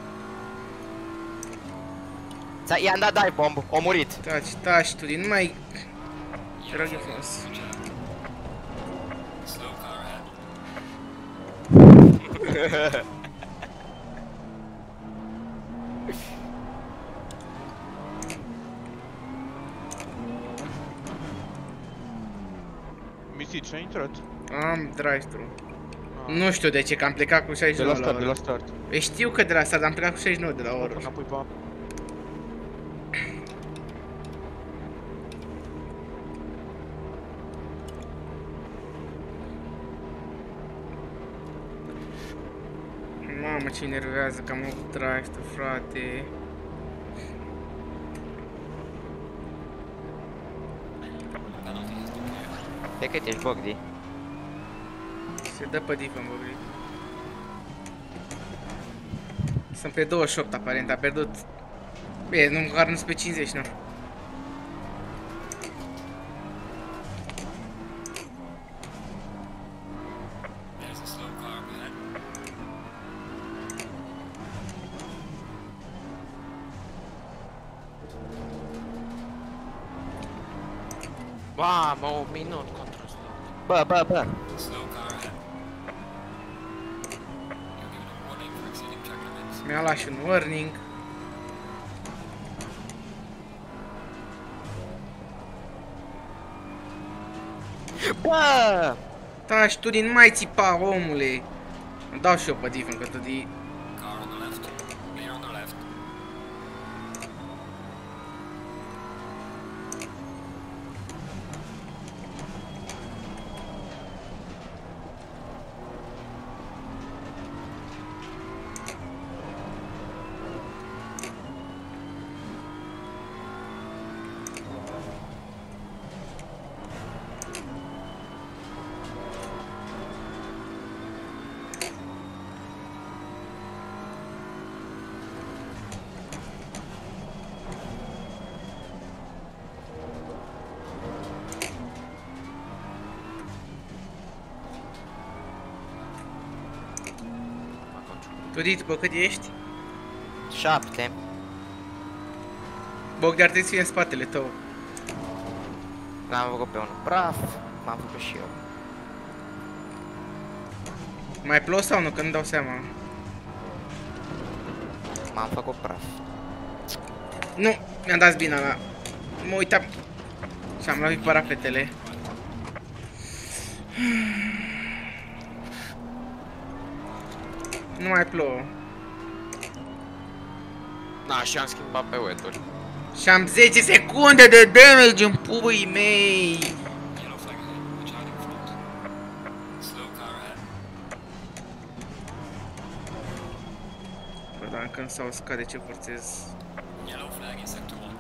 [SPEAKER 3] Ța- I-am dat dive bomb, a murit.
[SPEAKER 1] Taci, taci, tu din numai... Te rog eu frumos.
[SPEAKER 6] Slow car ahead.
[SPEAKER 5] Misi, ce-a intrat?
[SPEAKER 1] Am drive-thru. Nu știu de ce, că am plecat cu șaizeci
[SPEAKER 5] De
[SPEAKER 1] și
[SPEAKER 5] la
[SPEAKER 1] nouă
[SPEAKER 5] start, de
[SPEAKER 1] la
[SPEAKER 5] la
[SPEAKER 1] oră.
[SPEAKER 5] start.
[SPEAKER 1] Păi știu că de la start, dar am plecat cu șaizeci și nouă de la oră.
[SPEAKER 5] Înapoi pe apă.
[SPEAKER 1] Mamă, ce enervează că am avut drive-thru, frate.
[SPEAKER 6] Penalty has been cleared.
[SPEAKER 3] De cât ești, Bogdi?
[SPEAKER 1] Se dă pe diff în băgăi. Sunt pe douăzeci și opt aparent, a pierdut. Bine, nu măcar nu sunt pe cincizeci, nu.
[SPEAKER 6] There's a slow car ahead.
[SPEAKER 7] Mamă, un minut contra stop.
[SPEAKER 3] Bă, bă, bă.
[SPEAKER 6] Slow car ahead. You're given a warning for exceeding track limits.
[SPEAKER 1] Mi-a luat și un warning.
[SPEAKER 3] Bă!
[SPEAKER 1] Taci, tu din nu mai țipa, omule. Îmi dau și eu pe diff încă tu din...
[SPEAKER 6] Car on the left. Clear on the left.
[SPEAKER 1] Tu dit, bă, cât ești?
[SPEAKER 3] Șapte.
[SPEAKER 1] Bogdan, ar trebui să fie în spatele tău.
[SPEAKER 3] L-am făcut pe unul praf. M-am făcut și eu.
[SPEAKER 1] Mai plouă sau nu? Că nu dau seama.
[SPEAKER 3] M-am făcut praf.
[SPEAKER 1] Nu, mi-am dat bine la... Mă uitam... Și am luat parapetele. Nu mai plouă.
[SPEAKER 7] Na, și am schimbat pe wet-uri.
[SPEAKER 1] Și am zece secunde de damage în puii mei.
[SPEAKER 6] Yellow flag ahead. Watch out in front. Slow car ahead.
[SPEAKER 1] Bă, dar când s-au scade ce forțez.
[SPEAKER 6] Yellow flag in sector one.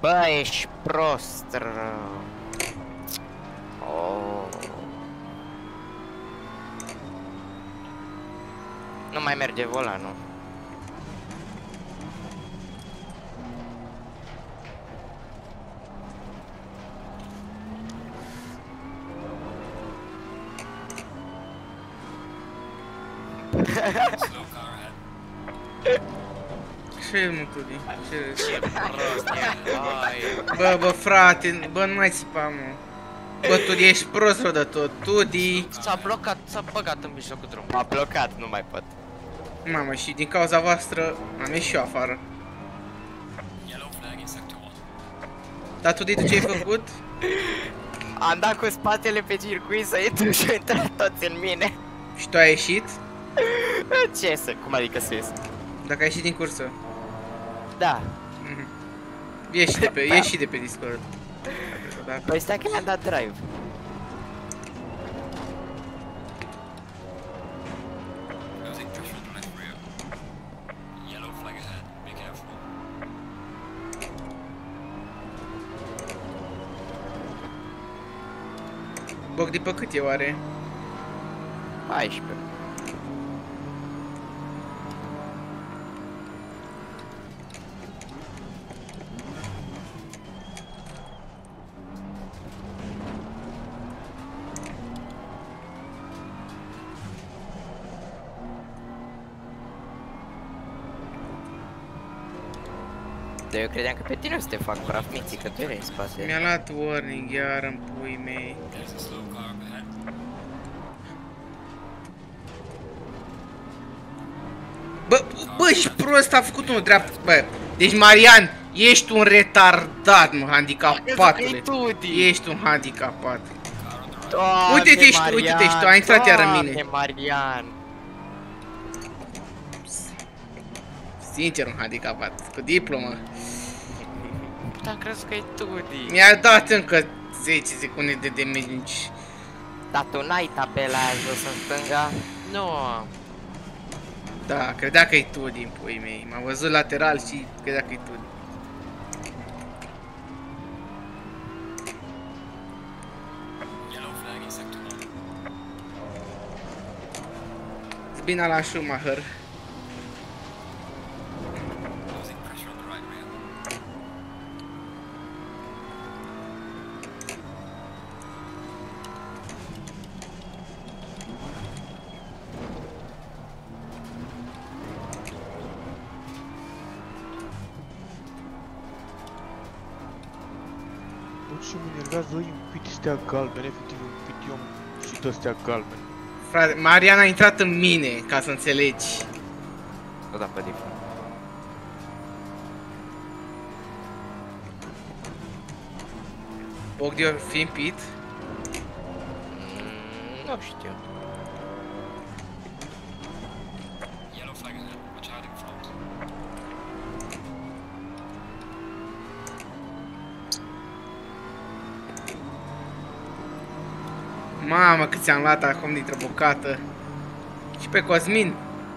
[SPEAKER 3] Bă, ești prost, rău. Oh. Nu mai merge volanul.
[SPEAKER 6] Slow car ahead.
[SPEAKER 1] Ce mă, Tudi? Ce?
[SPEAKER 7] Ce prost e, hai.
[SPEAKER 1] Bă, bă, frate, bă, nu mai țipa, mă. Bă, Tudi, ești prost rău de tot. Tudi.
[SPEAKER 7] S-a blocat, s-a băgat în mijlocul drumului.
[SPEAKER 3] M-a blocat, nu mai pot.
[SPEAKER 1] Mamă, și din cauza voastră am ieșit și eu afară.
[SPEAKER 6] Yellow flag in sector one.
[SPEAKER 1] Dar Tudi, tu ce ai făcut?
[SPEAKER 3] Am dat cu spatele pe circuit să intru și au intrat toți în mine.
[SPEAKER 1] Și tu ai ieșit?
[SPEAKER 3] Ce să? Cum adică să ies?
[SPEAKER 1] Dacă ai ieșit din cursă.
[SPEAKER 3] Da.
[SPEAKER 1] Mhm. Ieși de pe, ieși de pe Discord. Dacă...
[SPEAKER 3] Păi stai că i-am dat drive.
[SPEAKER 6] Losing pressure on the left rear. Yellow flag ahead. Be careful.
[SPEAKER 1] Bogdi, pe cât e oare?
[SPEAKER 3] paisprezece. Dar eu credeam că pe tine o să te fac praf, Miții, că tu erai în spate.
[SPEAKER 1] Mi-a luat warning iar în pui mei.
[SPEAKER 6] There's a slow car up ahead.
[SPEAKER 1] Bă, bă, ești prost, a făcut unul dreapta. Bă, deci Marian, ești un retardat, mă, handicapatule. Ești un handicapat. Uite-te și tu, uite-te și tu, ai intrat iar în mine.
[SPEAKER 3] Doamne, Marian.
[SPEAKER 1] Sincer, un handicapat, cu diplomă.
[SPEAKER 7] Dar crezi că e Tudi.
[SPEAKER 1] Mi-a dat încă zece secunde de damage.
[SPEAKER 3] Dar tu n-ai tabela aia jos în stânga?
[SPEAKER 7] Nu.
[SPEAKER 1] Da, credea că e tu din puii mei. M-a văzut lateral și credea că e tu.
[SPEAKER 6] Yellow flag in sector one.
[SPEAKER 1] Bine la Schumacher.
[SPEAKER 6] Losing pressure on the right rear.
[SPEAKER 5] Bă, ce mă enervează, ăi, un pic stea galben, efectiv un pitiom și tot stea galben.
[SPEAKER 1] Frate, Marian a intrat în mine, ca să înțelegi.
[SPEAKER 3] O da pe default.
[SPEAKER 1] Bogdi or fi în pit.
[SPEAKER 3] Mm, nu știu.
[SPEAKER 6] Yellow flag ahead. Watch out in front.
[SPEAKER 1] Mamă, cât ți-am luat acum dintr-o bucată. Și pe Cosmin.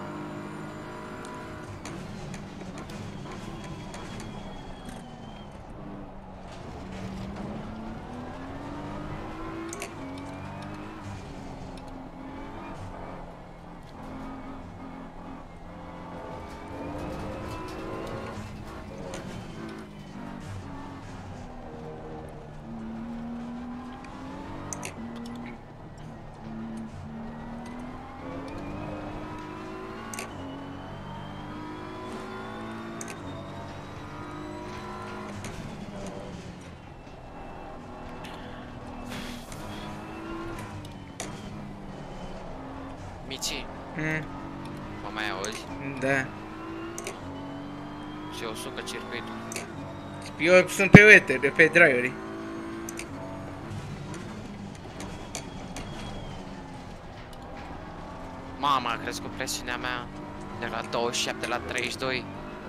[SPEAKER 7] Mici,
[SPEAKER 1] Mm,
[SPEAKER 7] mă mai auzi?
[SPEAKER 1] da.
[SPEAKER 7] Și eu sucă circuitul.
[SPEAKER 1] Eu sunt pe uete, pe, pe driveri.
[SPEAKER 7] Mama, a crescut presiunea mea de la douăzeci și șapte la treizeci și doi.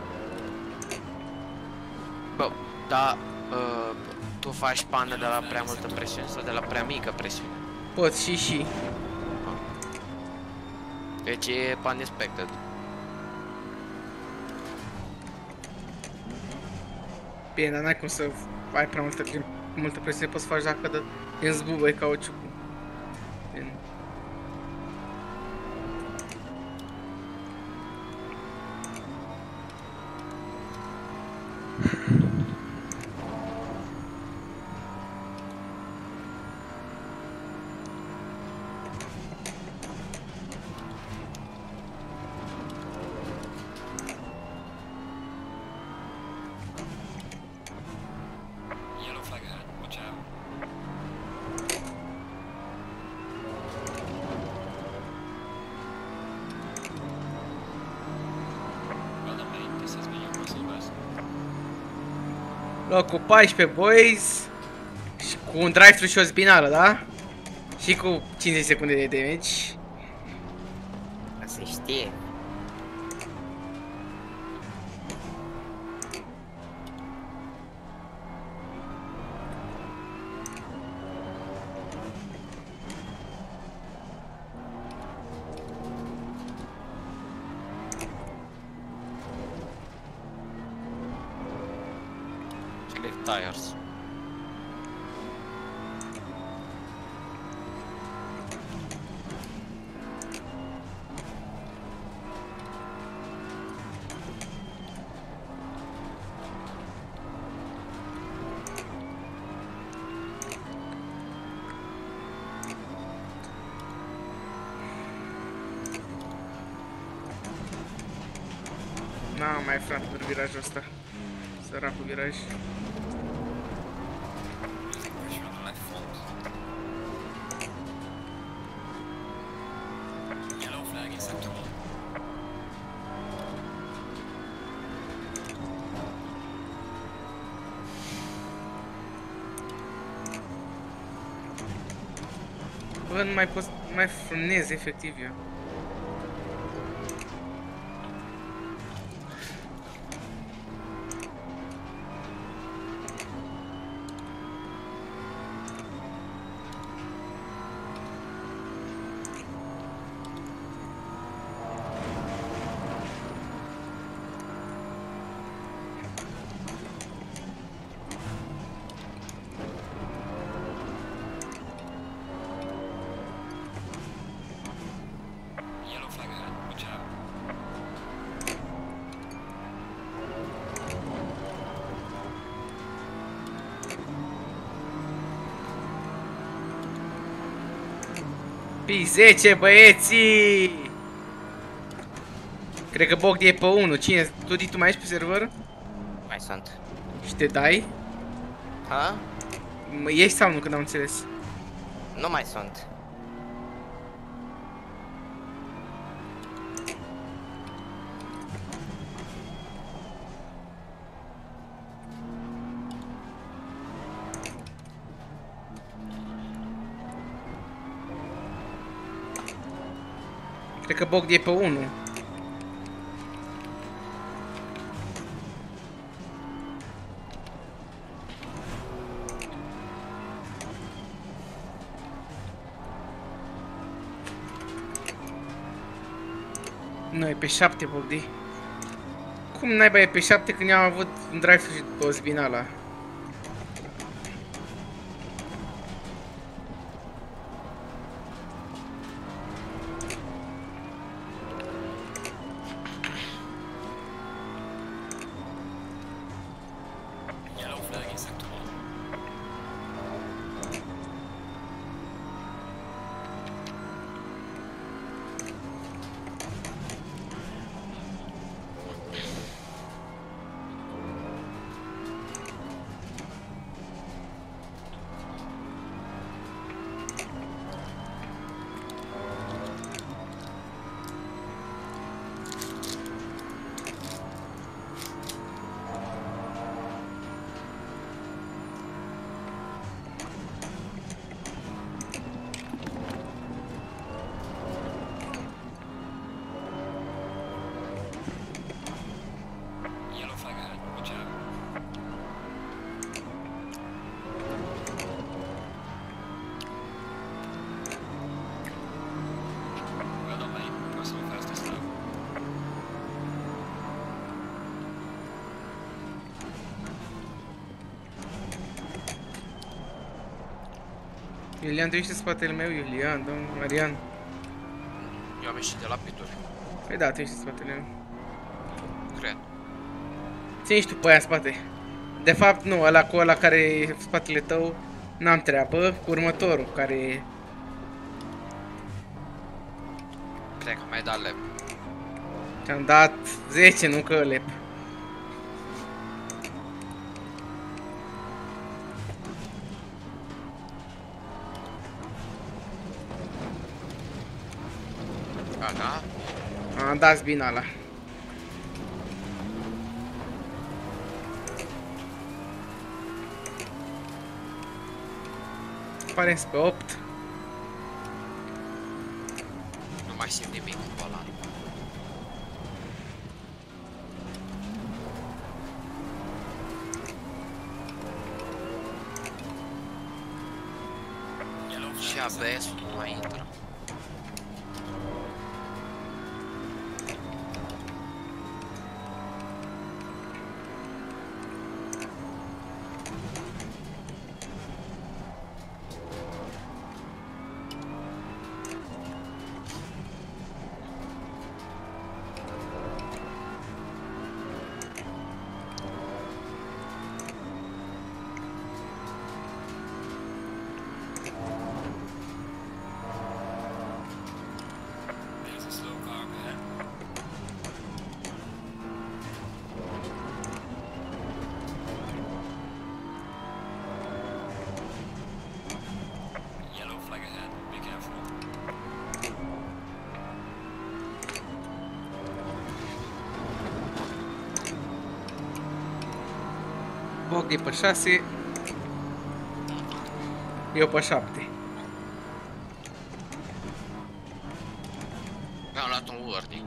[SPEAKER 7] Bă, da, uh, tu faci pană de la prea multă presiune sau de la prea mică presiune?
[SPEAKER 1] Pot și și.
[SPEAKER 7] Deci e pan expected.
[SPEAKER 1] Bine, dar n-ai cum să ai prea multă, multă presiune, poți să faci dacă de, îmi zbubăi cauciucul. Bine.
[SPEAKER 6] Yellow flag ahead. Watch out. Well done, mate. This has been your muscle best.
[SPEAKER 1] Locul paisprezece, boys. Și cu un drive-thru și o spinală, da? Și cu cincizeci secunde de damage.
[SPEAKER 3] Ca să știe.
[SPEAKER 7] Slick tires.
[SPEAKER 1] N-am mai frate pentru virajul ăsta. Săracul viraj.
[SPEAKER 6] Losing pressure on the left front. Yellow flag in sector one.
[SPEAKER 1] Bă, nu mai pot, nu mai frânez efectiv eu.
[SPEAKER 6] Yellow flag ahead. Watch out.
[SPEAKER 1] P zece, băieții! Cred că Bogdi e pe unu. Cine? Tu, tu mai ești pe server?
[SPEAKER 3] Mai sunt.
[SPEAKER 1] Și te dai?
[SPEAKER 3] Ha?
[SPEAKER 1] Mă, ești sau nu, că n-am înțeles?
[SPEAKER 3] Nu mai sunt.
[SPEAKER 1] Cred că Bogdi e pe unu. Nu, e pe șapte, Bogdi. Cum naiba e pe șapte când am avut un drive și o spinala?
[SPEAKER 6] Yellow flag in sector one.
[SPEAKER 1] Iulian, tu ești în spatele meu, Iulian, domnul Marian.
[SPEAKER 7] Eu am ieșit de la pituri.
[SPEAKER 1] Păi da, tu ești în spatele meu.
[SPEAKER 7] Cred.
[SPEAKER 1] Ține-și tu pe aia în spate. De fapt, nu, ăla cu ăla care e în spatele tău, n-am treabă, cu următorul, care e...
[SPEAKER 7] Cred că mi-ai dat lep.
[SPEAKER 1] Te-am dat zece, nu că lep.
[SPEAKER 7] Gata?
[SPEAKER 1] Am dat bine ăla. Pare pe opt.
[SPEAKER 7] Nu mai simt nimic în volan. Și A B S-ul nu mai intră.
[SPEAKER 6] There's a slow car ahead. Yellow flag ahead. Be careful.
[SPEAKER 1] Bog e pe șase. Eu pe șapte.
[SPEAKER 7] Mi-am luat un warning.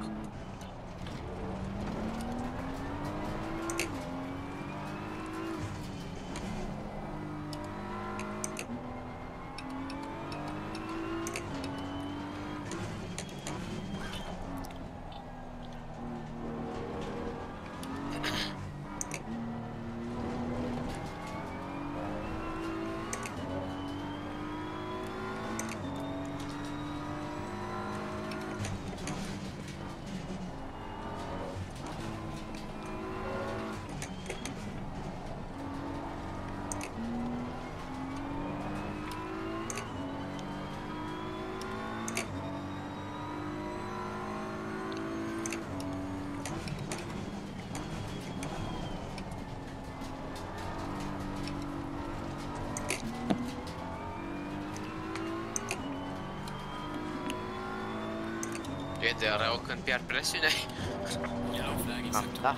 [SPEAKER 7] E de rău când pierd presiune.
[SPEAKER 6] Yellow flag in
[SPEAKER 3] Am,
[SPEAKER 6] sector.
[SPEAKER 3] da.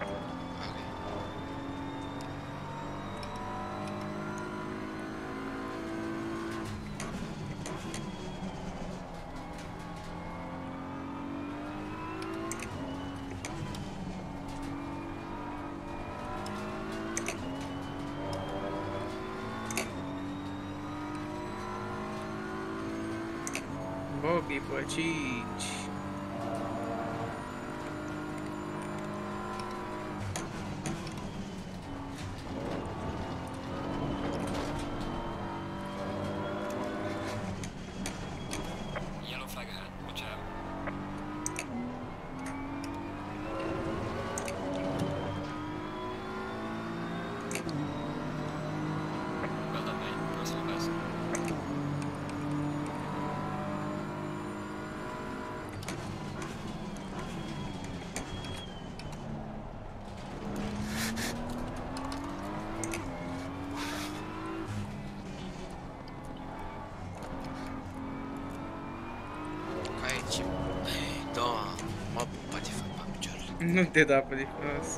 [SPEAKER 1] Bog e pe cinci.
[SPEAKER 6] Yellow flag ahead. Watch out. Well done, mate. Personal best.
[SPEAKER 7] Aici. Da, mă poate fi pe picioarele.
[SPEAKER 1] Nu te da pe diferență.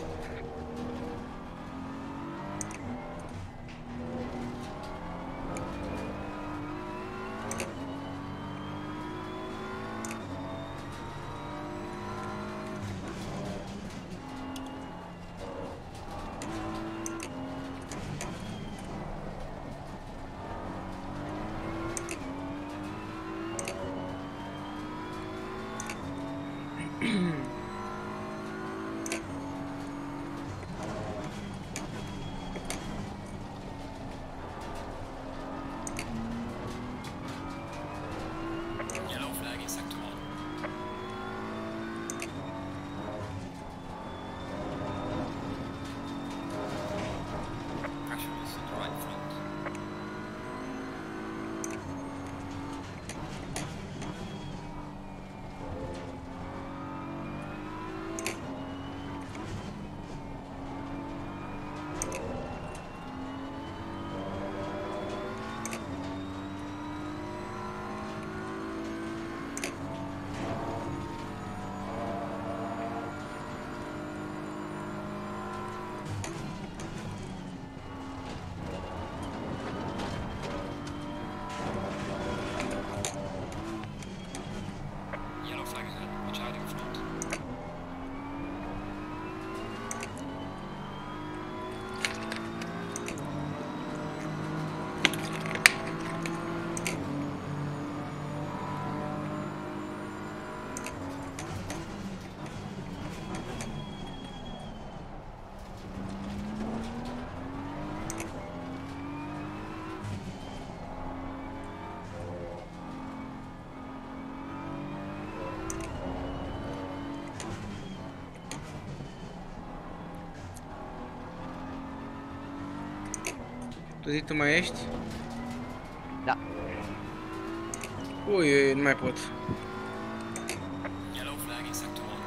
[SPEAKER 1] Zi, tu mai ești?
[SPEAKER 3] Da.
[SPEAKER 1] Ui, ui, nu mai pot.
[SPEAKER 6] Yellow flag in sector one.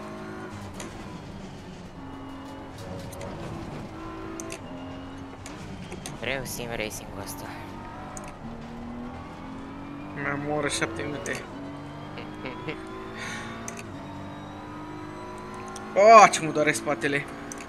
[SPEAKER 3] Greu sim racing-ul ăsta.
[SPEAKER 1] Mai am o oră șapte minute. Oh, ce mă doare spatele.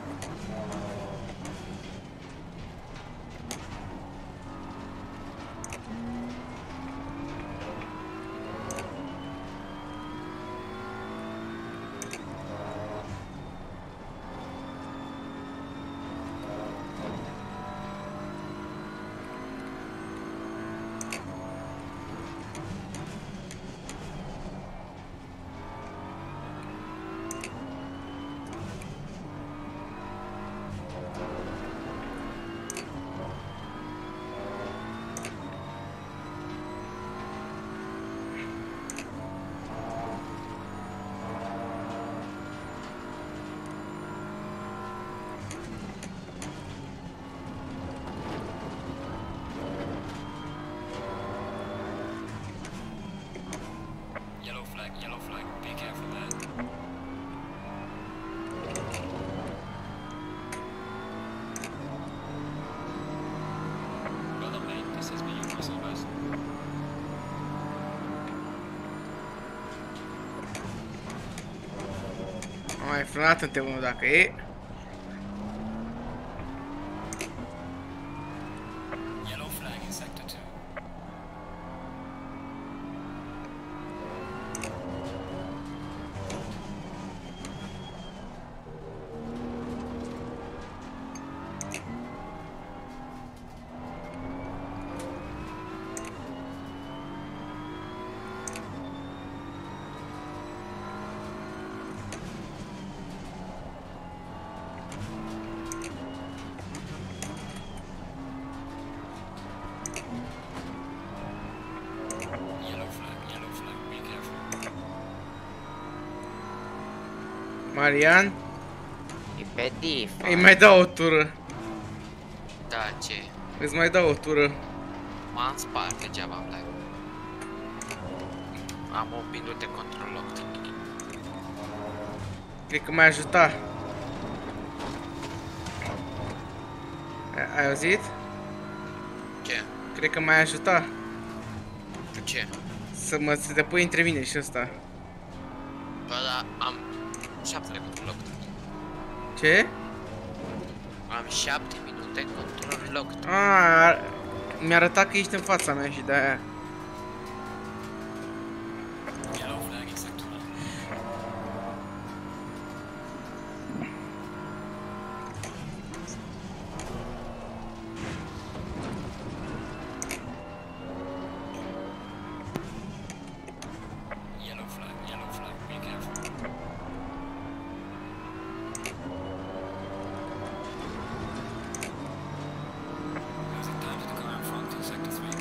[SPEAKER 6] Yellow flag, yellow flag. Be careful, man. Well done, mate. This has been your personal best.
[SPEAKER 1] Am mai frânat în T unu dacă e.
[SPEAKER 6] Yellow flag in sector two. Yellow flag, yellow flag. Be careful.
[SPEAKER 1] Marian,
[SPEAKER 3] E pe diff.
[SPEAKER 1] îi mai dau o tură.
[SPEAKER 7] Da, ce?
[SPEAKER 1] Îți mai dau o tură.
[SPEAKER 7] M-am spart degeaba am live. Am opt minute control locked.
[SPEAKER 1] Cred că m-ai ajutat. Ai auzit?
[SPEAKER 7] Ce?
[SPEAKER 1] Cred că m-ai ajutat
[SPEAKER 7] Cu ce?
[SPEAKER 1] să mă să te pui între mine și ăsta.
[SPEAKER 7] Bă, da, am șapte control locked.
[SPEAKER 1] Ce?
[SPEAKER 7] Am șapte minute control locked.
[SPEAKER 1] Ah, mi-a arătat că ești în fața mea și de-aia.
[SPEAKER 6] Yellow flag in sector one. Yellow flag, yellow flag. Be careful. Losing time to the car in front in sector three.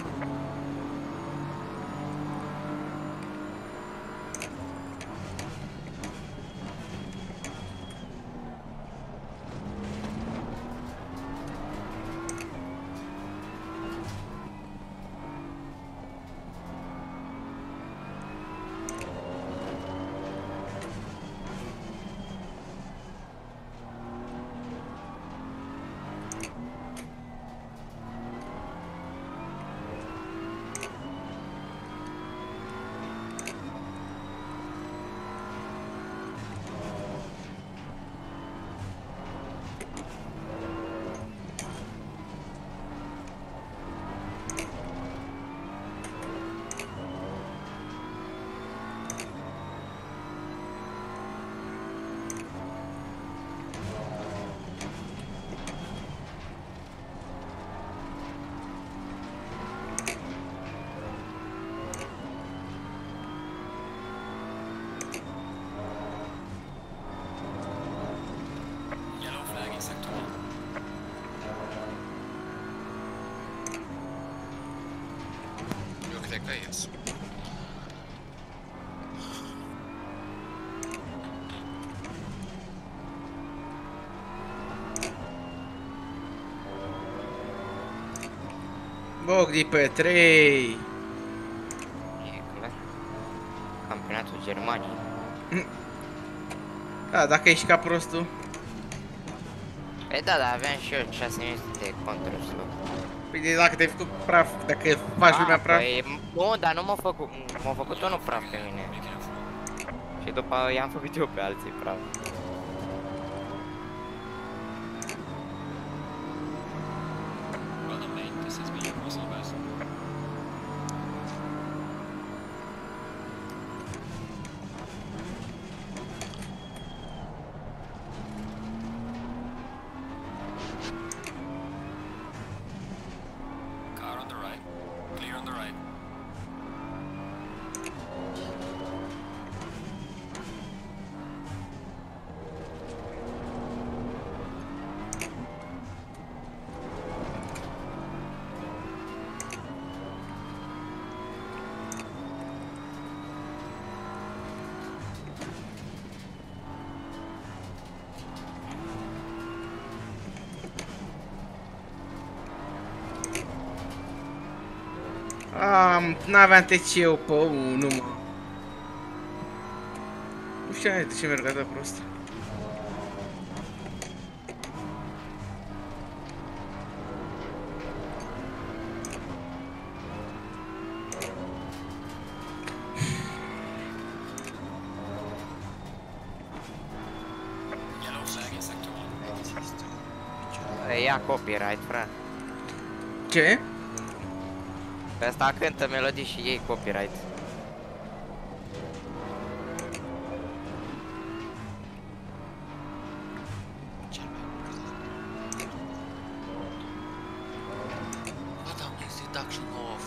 [SPEAKER 6] Yellow flag in sector one.
[SPEAKER 7] Eu cred că ies.
[SPEAKER 1] Bogdi pe trei.
[SPEAKER 3] E clar. Campionatul Germaniei.
[SPEAKER 1] Da, dacă ești ca prostul.
[SPEAKER 3] Păi da, dar aveam și eu șase mii de conturi slow.
[SPEAKER 1] Păi de dacă te-ai făcut praf, dacă faci lumea praf.
[SPEAKER 3] Păi, nu, dar nu m-a făcut, m-a făcut unul praf pe mine. Și după i-am făcut eu pe alții praf.
[SPEAKER 6] Well done, mate. This has been your personal best. Car on the right. Clear on the right.
[SPEAKER 1] Am, n-aveam T C-ul pe unu, mă. Nu știu de ce merg atât prost.
[SPEAKER 6] Yellow flag in sector one.
[SPEAKER 3] Ia copyright, frate.
[SPEAKER 1] Ce?
[SPEAKER 3] Pe asta cântă melodii și ei copyright.
[SPEAKER 7] Bă, dar nu este deduction off.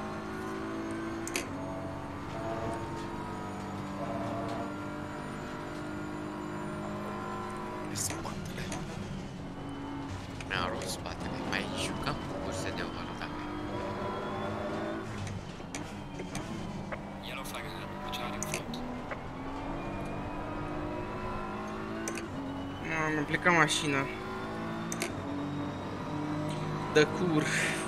[SPEAKER 7] Spatele. Mi-a rupt spatele. Mai jucăm cu curse de ovală, dacă
[SPEAKER 6] Yellow flag ahead. Charging front.
[SPEAKER 1] Am implicat mașina. Dă cur.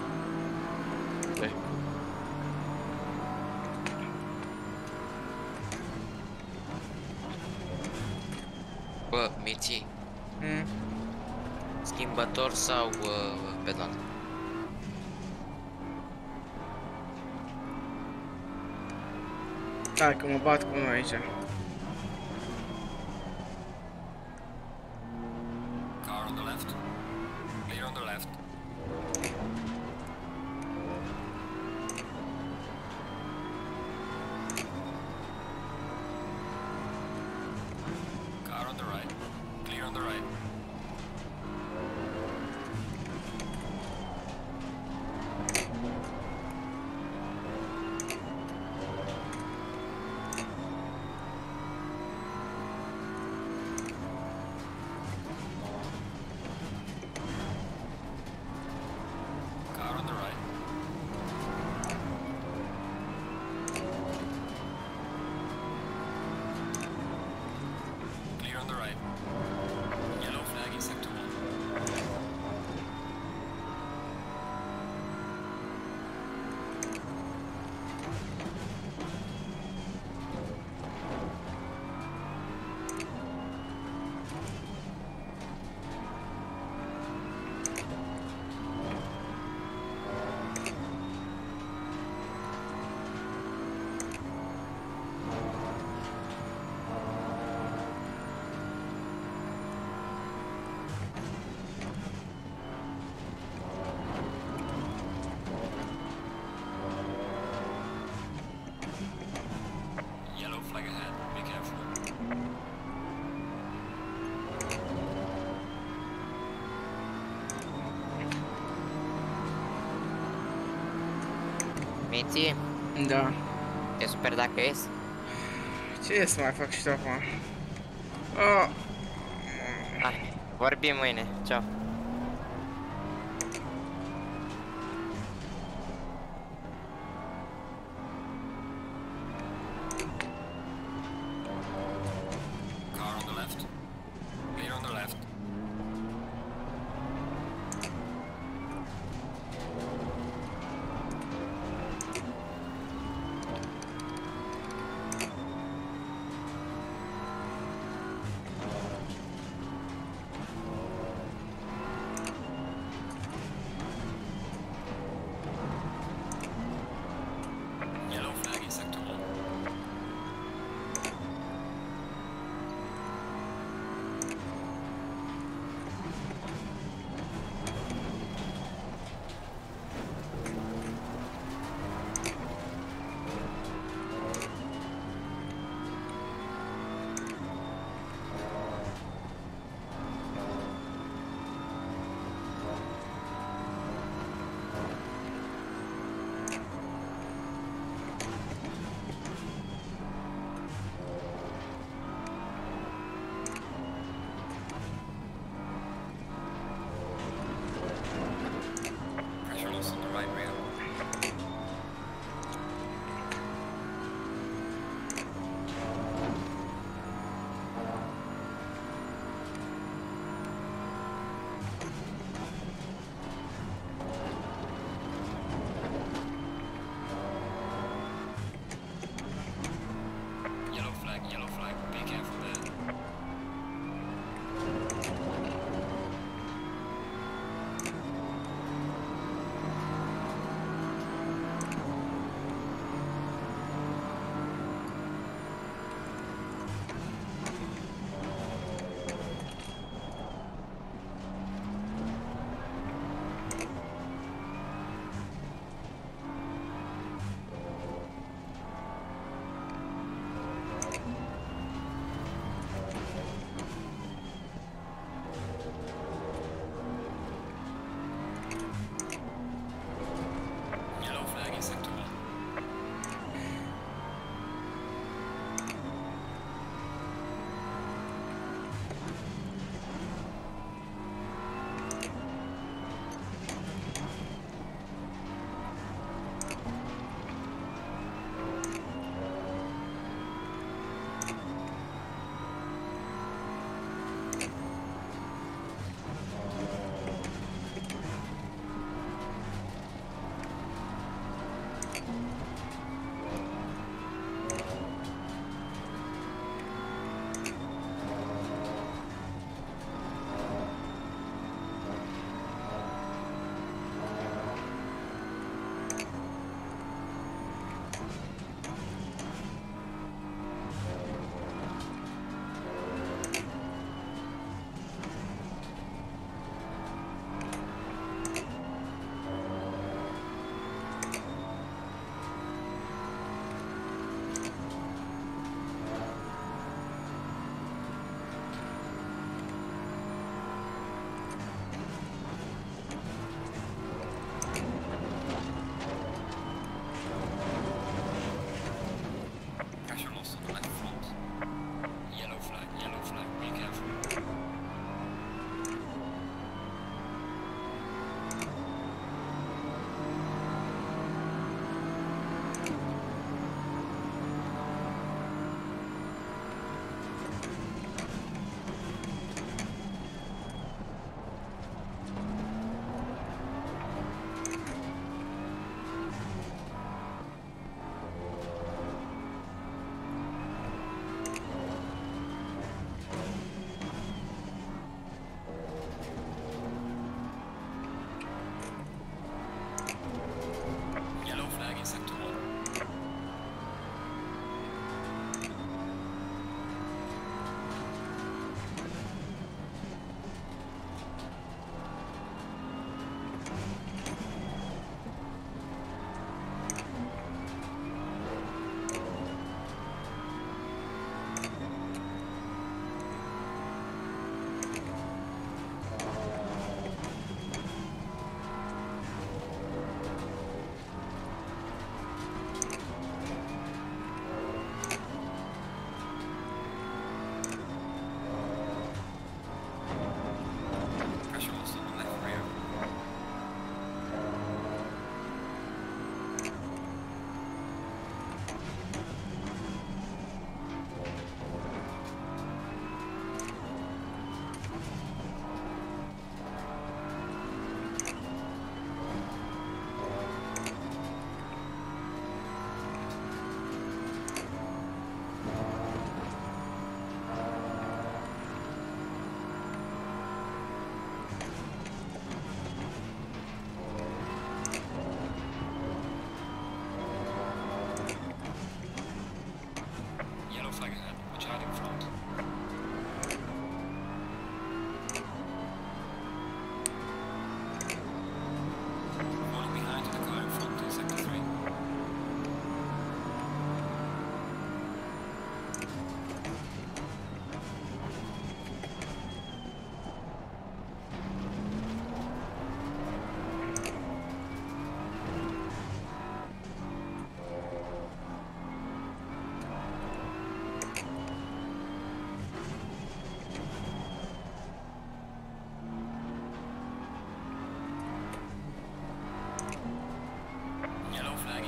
[SPEAKER 7] Bă, Miții,
[SPEAKER 1] Mm.
[SPEAKER 7] schimbător sau uh, pedal?
[SPEAKER 1] Da, că mă bat cu unul aici.
[SPEAKER 6] Car on the left. Clear on the left. Car on the right. Clear on the right. Car on the right. Clear on the right. Yellow flag in sector one. Yellow flag ahead. Be careful.
[SPEAKER 3] Minții,
[SPEAKER 1] Da.
[SPEAKER 3] e super dacă ies.
[SPEAKER 1] Ce să mai fac și eu acum? Oh.
[SPEAKER 3] Hai, vorbim mâine, ceau.
[SPEAKER 6] Car on the left. Clear on the left.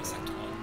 [SPEAKER 6] uh, sector one.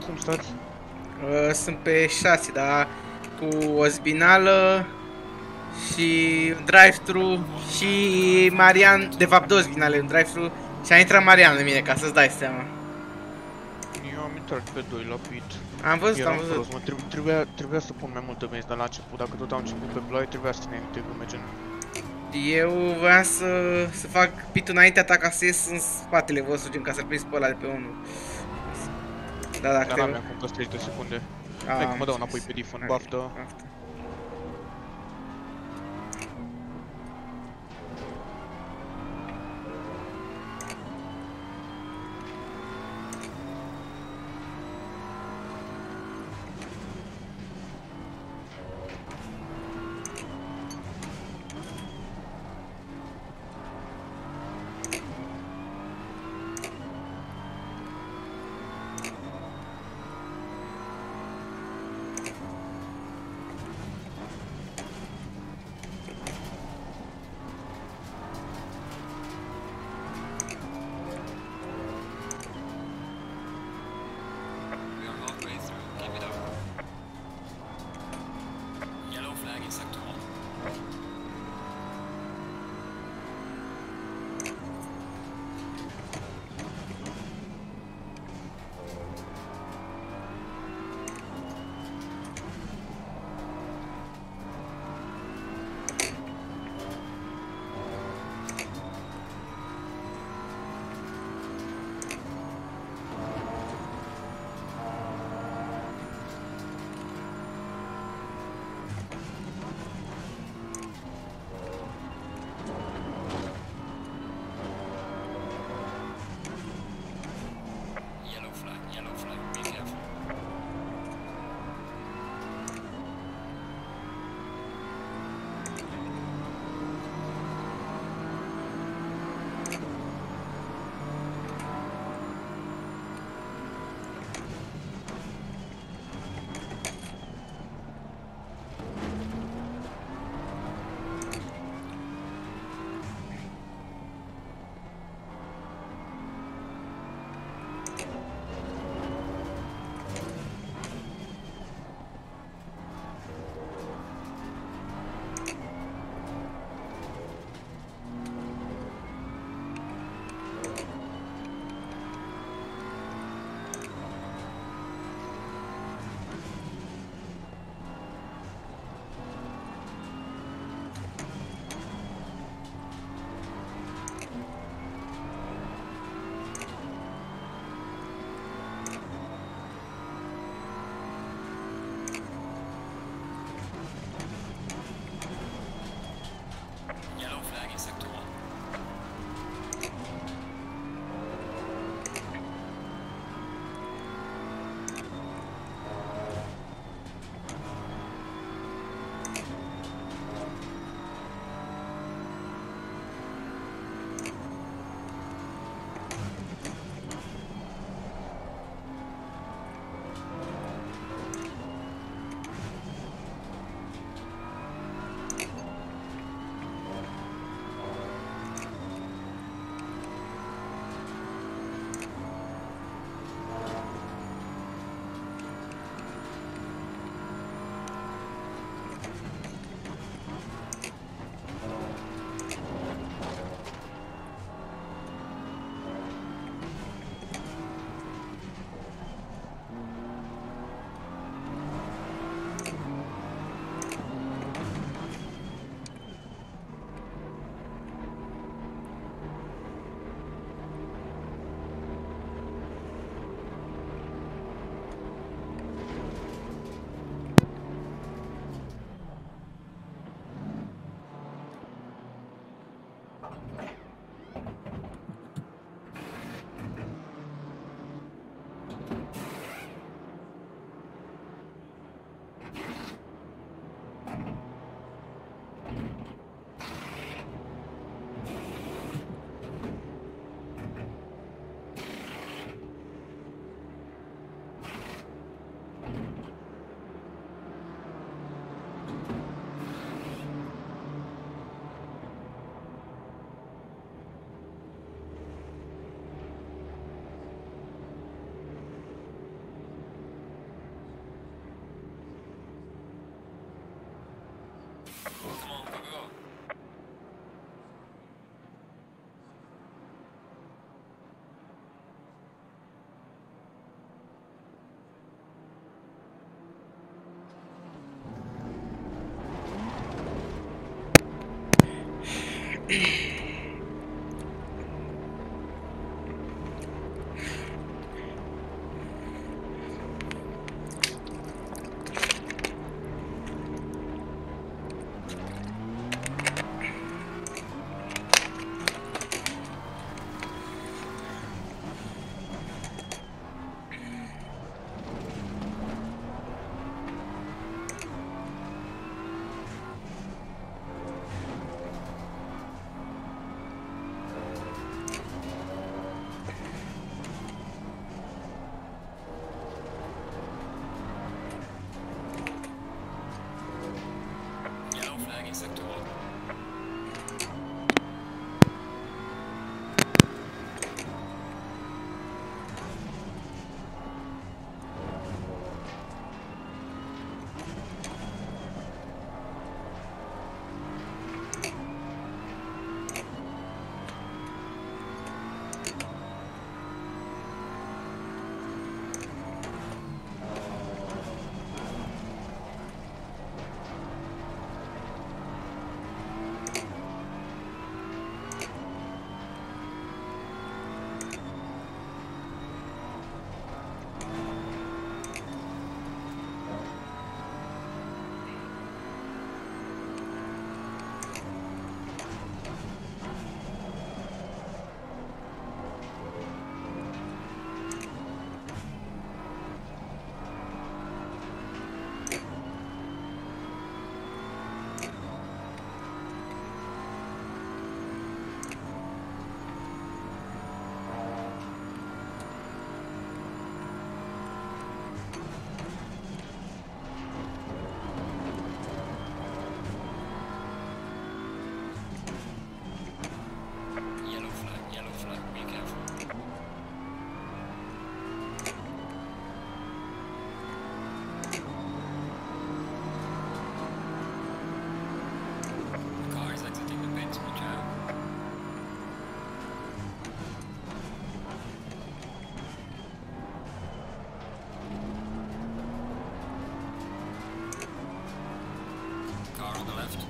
[SPEAKER 5] Cum stați?
[SPEAKER 1] Uh, sunt pe șase, dar cu o spinală și un drive-thru și Marian, de fapt două spinale, un drive-thru și a intrat Marian în mine, ca să-ți dai seama.
[SPEAKER 5] Eu am intrat pe doi la pit.
[SPEAKER 1] Am văzut,
[SPEAKER 5] Eram
[SPEAKER 1] am văzut.
[SPEAKER 5] prost, mă, trebu- trebuia, trebuia să pun mai multă benzi de la început, dacă tot am început pe ploaie, trebuia să ne integrăm gen.
[SPEAKER 1] Eu voiam să, să fac pitul înaintea ta ca să ies în spatele vostru, gen ca să-l prins pe ăla de pe unul. Da, dacă
[SPEAKER 5] Dar
[SPEAKER 1] te...
[SPEAKER 5] n-aveam cum că treizeci de secunde.
[SPEAKER 1] A,
[SPEAKER 5] Hai că
[SPEAKER 1] am
[SPEAKER 5] mă dau
[SPEAKER 1] înțeles.
[SPEAKER 5] înapoi pe diff în
[SPEAKER 1] Ok,
[SPEAKER 5] baftă.
[SPEAKER 1] baftă.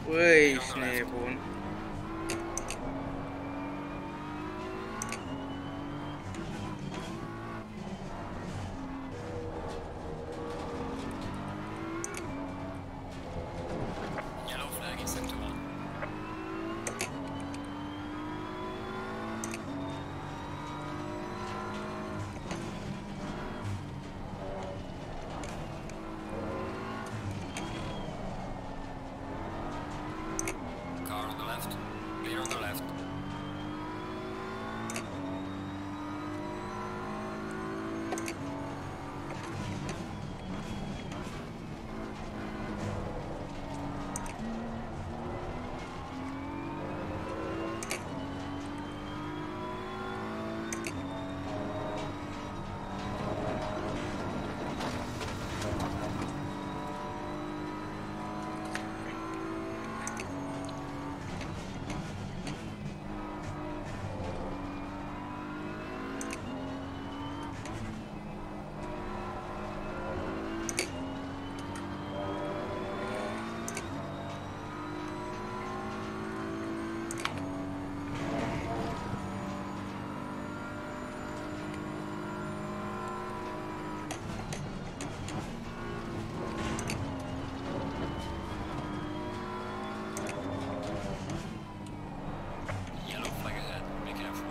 [SPEAKER 1] Băi, ești nebun.
[SPEAKER 6] Yellow flag in sector one. Car on the left. Clear on the left. Yellow flag ahead. Be careful.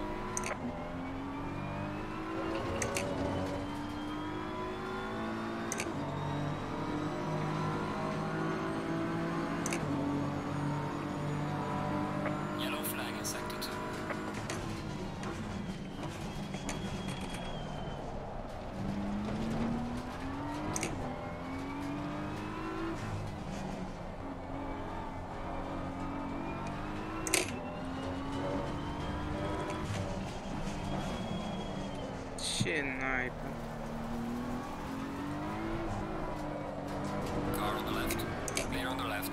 [SPEAKER 6] Yellow flag in sector two.
[SPEAKER 1] Ce naiba.
[SPEAKER 6] Car on the left. Clear on the left.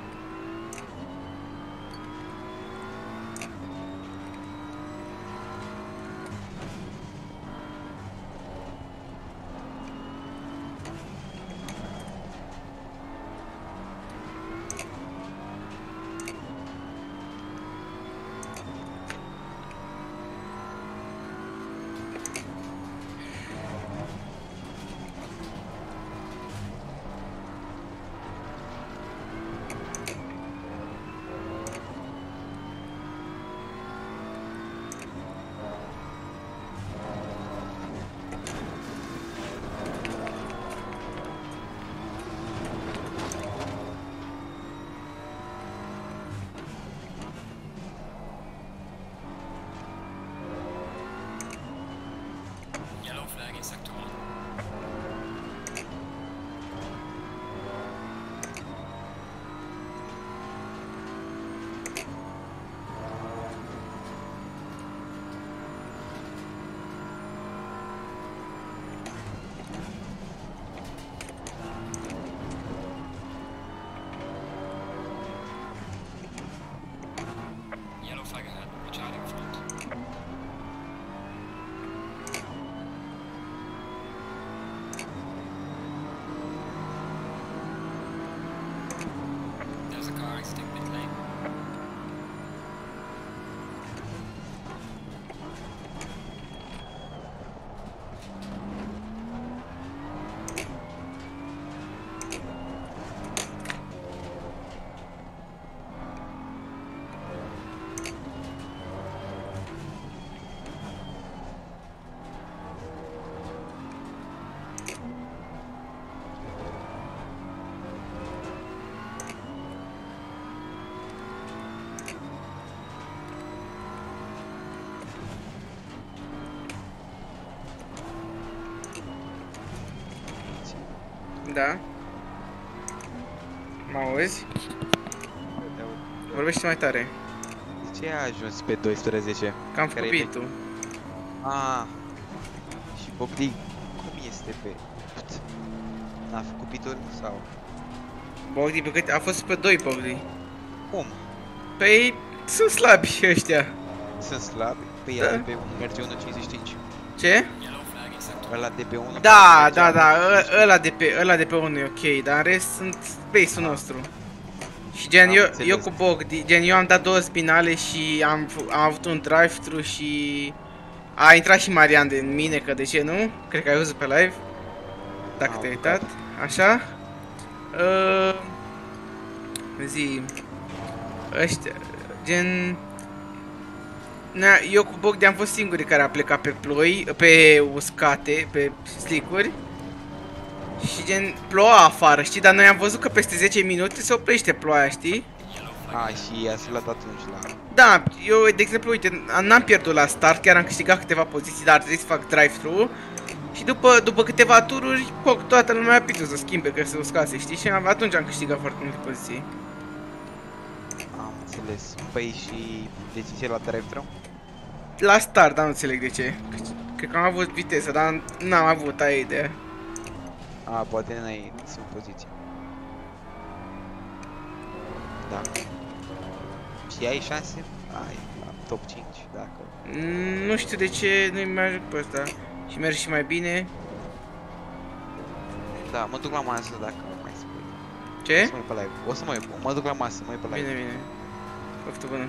[SPEAKER 6] Yellow flag in sector one. Yellow flag ahead. Recharging front. There's a car exiting pit lane.
[SPEAKER 1] Da? Mă auzi? Vorbește mai tare.
[SPEAKER 8] De ce ai ajuns pe doisprezece?
[SPEAKER 1] Că am făcut
[SPEAKER 8] Care-i
[SPEAKER 1] beat-ul.
[SPEAKER 8] Ah. Și Bogdi, cum este pe... N-a făcut beat-ul sau...
[SPEAKER 1] Bogdi, pe cât a fost pe doi, Bogdi.
[SPEAKER 8] Cum?
[SPEAKER 1] Păi, sunt slabi ăștia.
[SPEAKER 8] Sunt slabi? Păi
[SPEAKER 1] Da.
[SPEAKER 8] ăla de pe unu merge unu cincizeci și cinci.
[SPEAKER 1] Ce?
[SPEAKER 8] Ăla de pe unu
[SPEAKER 1] Da,
[SPEAKER 8] merge
[SPEAKER 1] da, da,
[SPEAKER 8] unu cincizeci și cinci.
[SPEAKER 1] ă- ăla de pe, ăla de pe unu e ok, dar în rest sunt base-ul nostru. Și gen,
[SPEAKER 8] Am
[SPEAKER 1] eu,
[SPEAKER 8] înțeles.
[SPEAKER 1] eu cu Bog, gen, eu am dat două spinale și am, f- am avut un drive-thru și a intrat și Marian de mine, că de ce nu? Cred că ai văzut pe live, dacă
[SPEAKER 8] Am
[SPEAKER 1] te-ai
[SPEAKER 8] uitat.
[SPEAKER 1] uitat, așa. Uh, zi, ăștia, gen, na, eu cu Bogdi am fost singurii care a plecat pe ploi, pe uscate, pe slicuri. Și gen, ploua afară, știi? Dar noi am văzut că peste zece minute se oprește ploaia, știi?
[SPEAKER 8] A, și i-a luat atunci la...
[SPEAKER 1] Da, eu, de exemplu, uite, n-am pierdut la start, chiar am câștigat câteva poziții, dar trebuie să fac drive-thru. Și după, după câteva tururi, poc, toată lumea a putut să schimbe, că se uscase, știi? Și am, atunci am câștigat foarte multe poziții.
[SPEAKER 8] Am înțeles. Păi și... De ce ți-ai luat drive-thru?
[SPEAKER 1] La start, dar nu înțeleg de ce. Cred că am avut viteză, dar n-am avut aia ideea.
[SPEAKER 8] A, poate n-ai în poziție. Da. Și ai șanse? Ai, la top cinci, dacă...
[SPEAKER 1] Mm, Nu știu de ce nu-i mai ajung pe ăsta. Și merg și mai bine.
[SPEAKER 8] Da, mă duc la masă dacă mai spui. O
[SPEAKER 1] Ce?
[SPEAKER 8] să mă uit pe live. O să mă uit, mă duc la masă, mă uit pe live.
[SPEAKER 1] Bine, bine. Poftă bună.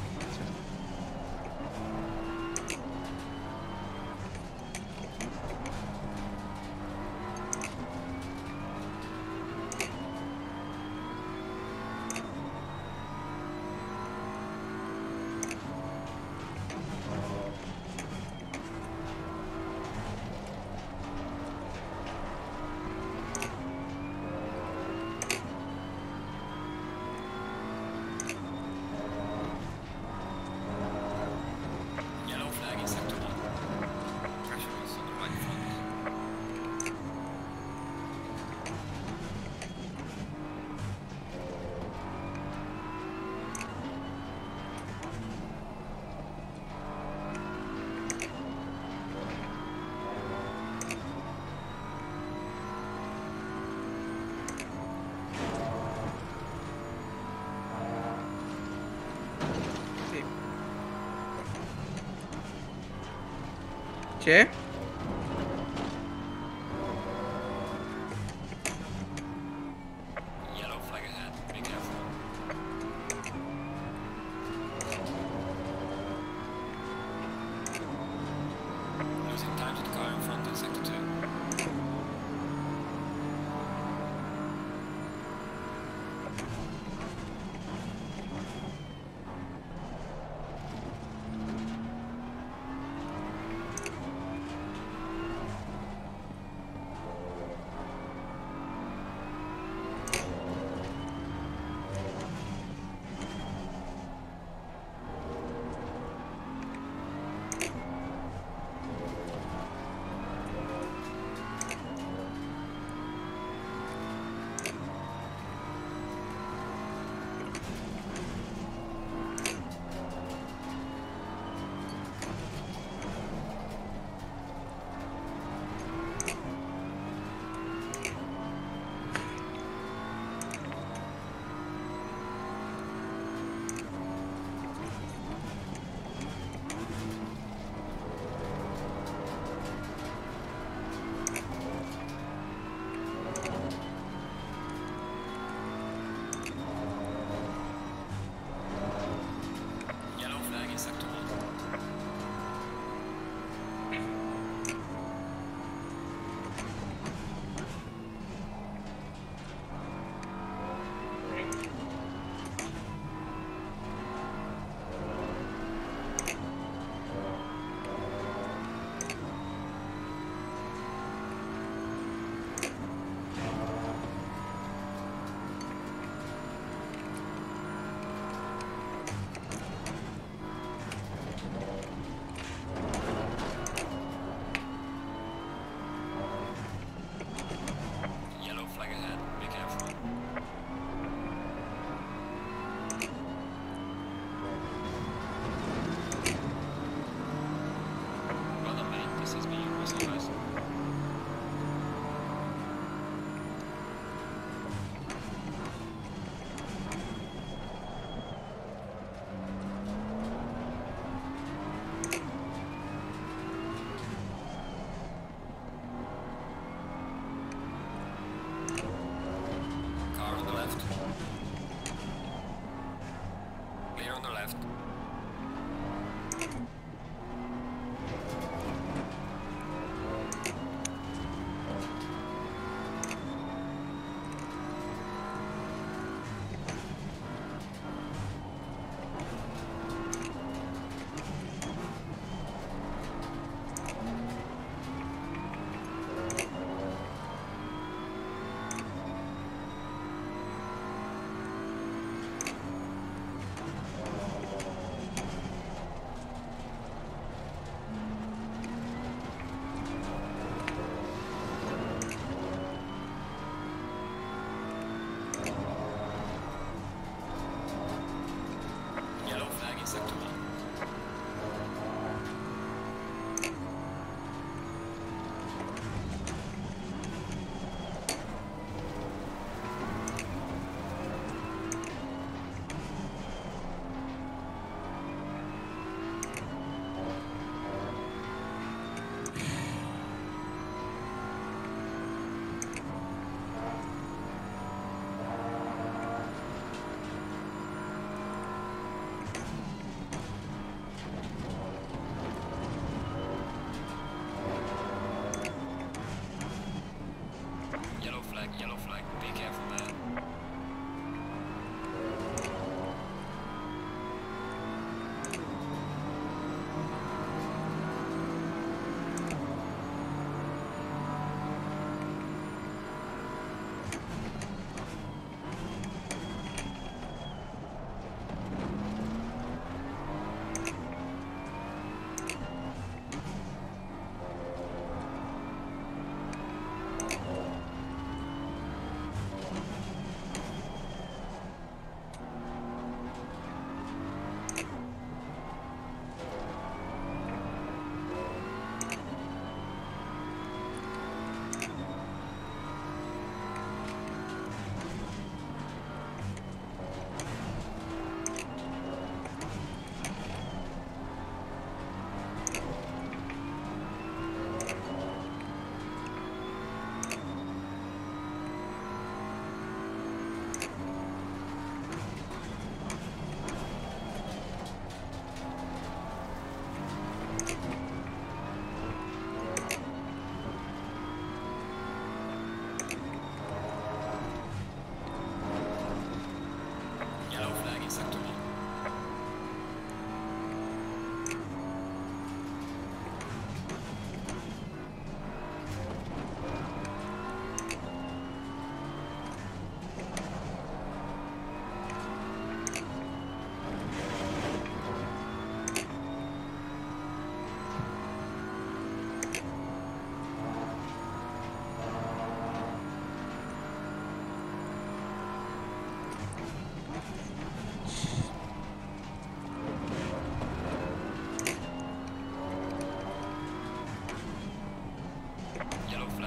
[SPEAKER 6] Yellow flag in sector one. Pressure is on the right front.
[SPEAKER 1] Ce?
[SPEAKER 6] Yellow flag ahead. Be careful. Losing time to the car in front in sector two. Yellow flag in sector one. Yellow flag ahead. Be careful. Well done, mate. This has been your personal best. Car on the left.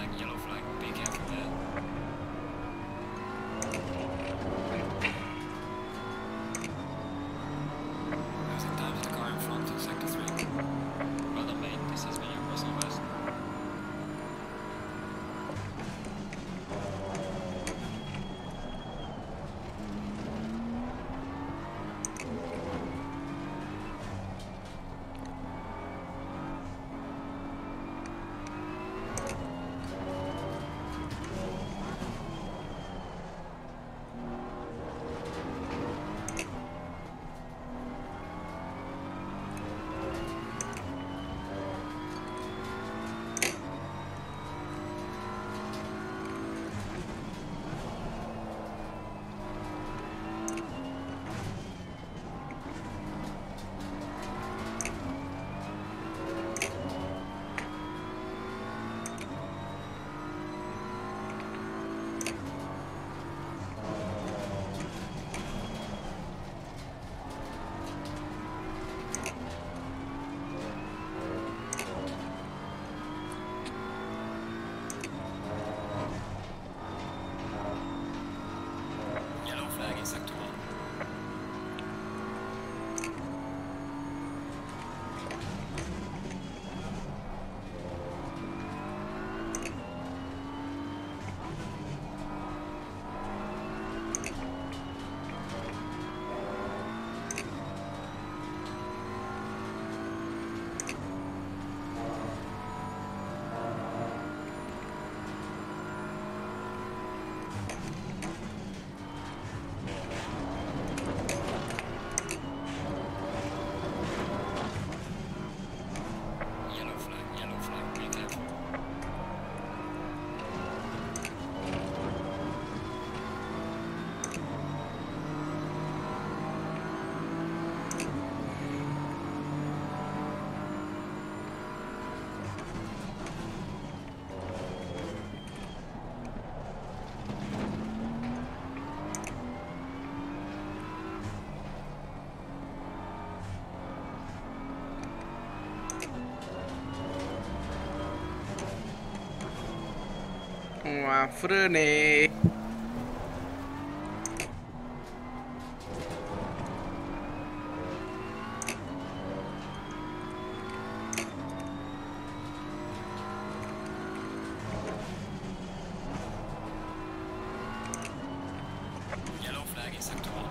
[SPEAKER 6] flag, yellow flag. Be careful there. Losing time to the car in front in sector three. Well done, mate. This has been your personal best. Yellow flag in sector one. Yellow flag, yellow flag. Be careful.
[SPEAKER 1] Uma frâne.
[SPEAKER 6] Yellow flag in sector one.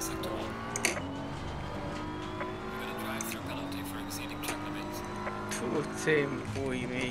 [SPEAKER 6] Sector one. We're gonna drive through penalty for exceeding track limits.
[SPEAKER 1] Tu-ți pui mei.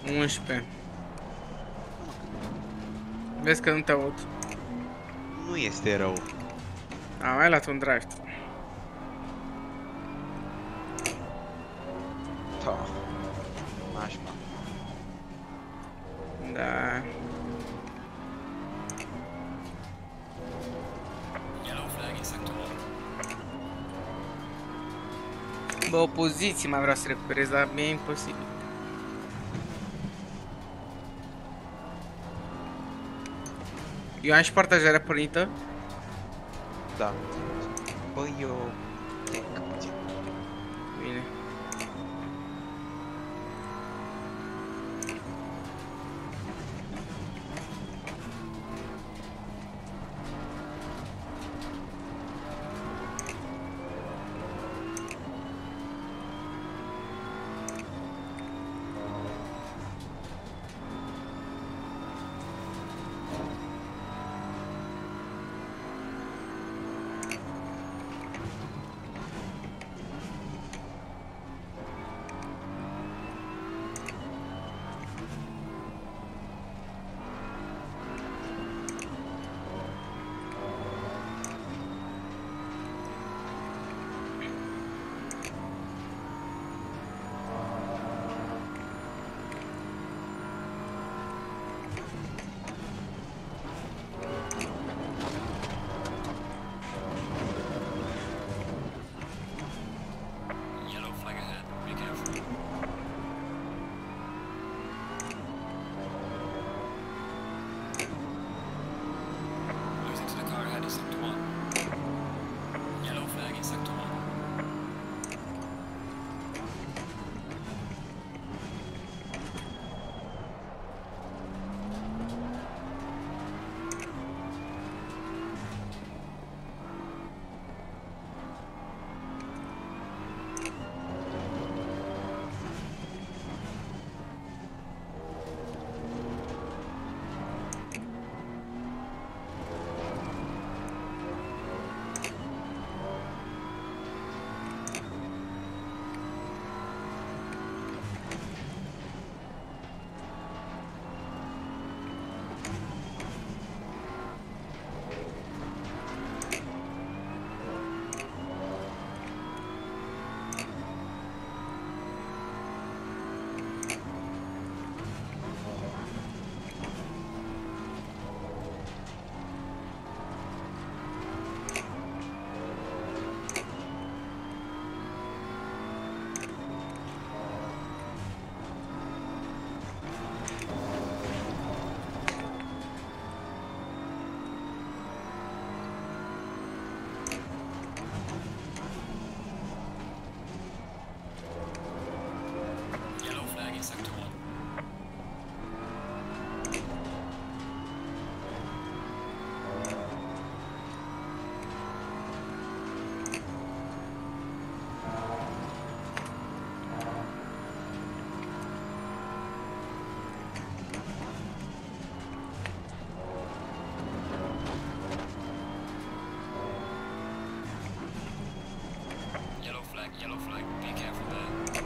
[SPEAKER 1] unsprezece. Vezi că nu te aud.
[SPEAKER 8] Nu este rău.
[SPEAKER 1] Am mai luat un drive.
[SPEAKER 8] Da. Nașpa.
[SPEAKER 1] Da.
[SPEAKER 6] Yellow flag in sector one.
[SPEAKER 1] Bă, o poziție mai vreau să recuperez, dar mi-e imposibil. Eu am și partajarea pornită.
[SPEAKER 8] Da. Băi, eu... Te puțin.
[SPEAKER 1] Bine.
[SPEAKER 6] Yellow flag ahead. Be careful. Losing to the car ahead in sector one. Yellow flag in sector one. Yellow flag in sector one. Yellow flag, yellow flag. Be careful there.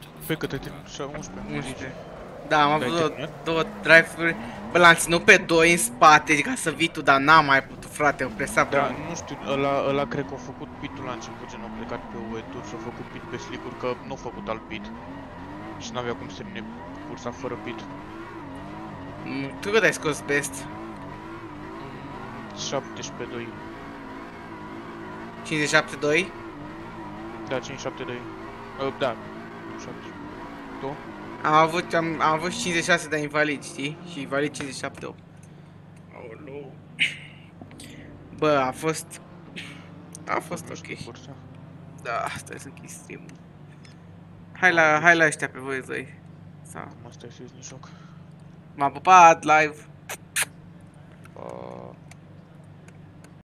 [SPEAKER 5] Pe câte te unsprezece?
[SPEAKER 1] unsprezece. Da, am avut
[SPEAKER 5] Te-ai
[SPEAKER 1] două,
[SPEAKER 5] terminat?
[SPEAKER 1] două drive-uri. Bă, l-am ținut pe doi în spate ca să vii tu, dar n-am mai putut, frate, o presa pe
[SPEAKER 5] Da,
[SPEAKER 1] mine.
[SPEAKER 5] nu știu, ăla, ăla cred că a făcut pit-ul la început, gen a plecat pe wet-uri și a făcut pit pe slick-uri, că nu a făcut alt pit. Și n-avea cum să termine cursa fără pit.
[SPEAKER 1] Mm, Tu cât ai scos best?
[SPEAKER 5] șaptesprezece doi.
[SPEAKER 1] cincizeci și șapte doi?
[SPEAKER 5] Da, cinci șapte doi. Uh, da, șapte. Tu?
[SPEAKER 1] Am avut, am, am avut cincizeci și șase de invalid, știi? Și invalid cincizeci și șapte opt. Aoleu. Bă, a fost... A fost ok.
[SPEAKER 5] Cursa.
[SPEAKER 1] Da, stai să închid stream-ul. Hai la, hai la ăștia pe voi doi. Sau...
[SPEAKER 5] Asta e să ies din șoc.
[SPEAKER 1] M-am pupat live.
[SPEAKER 5] Pa.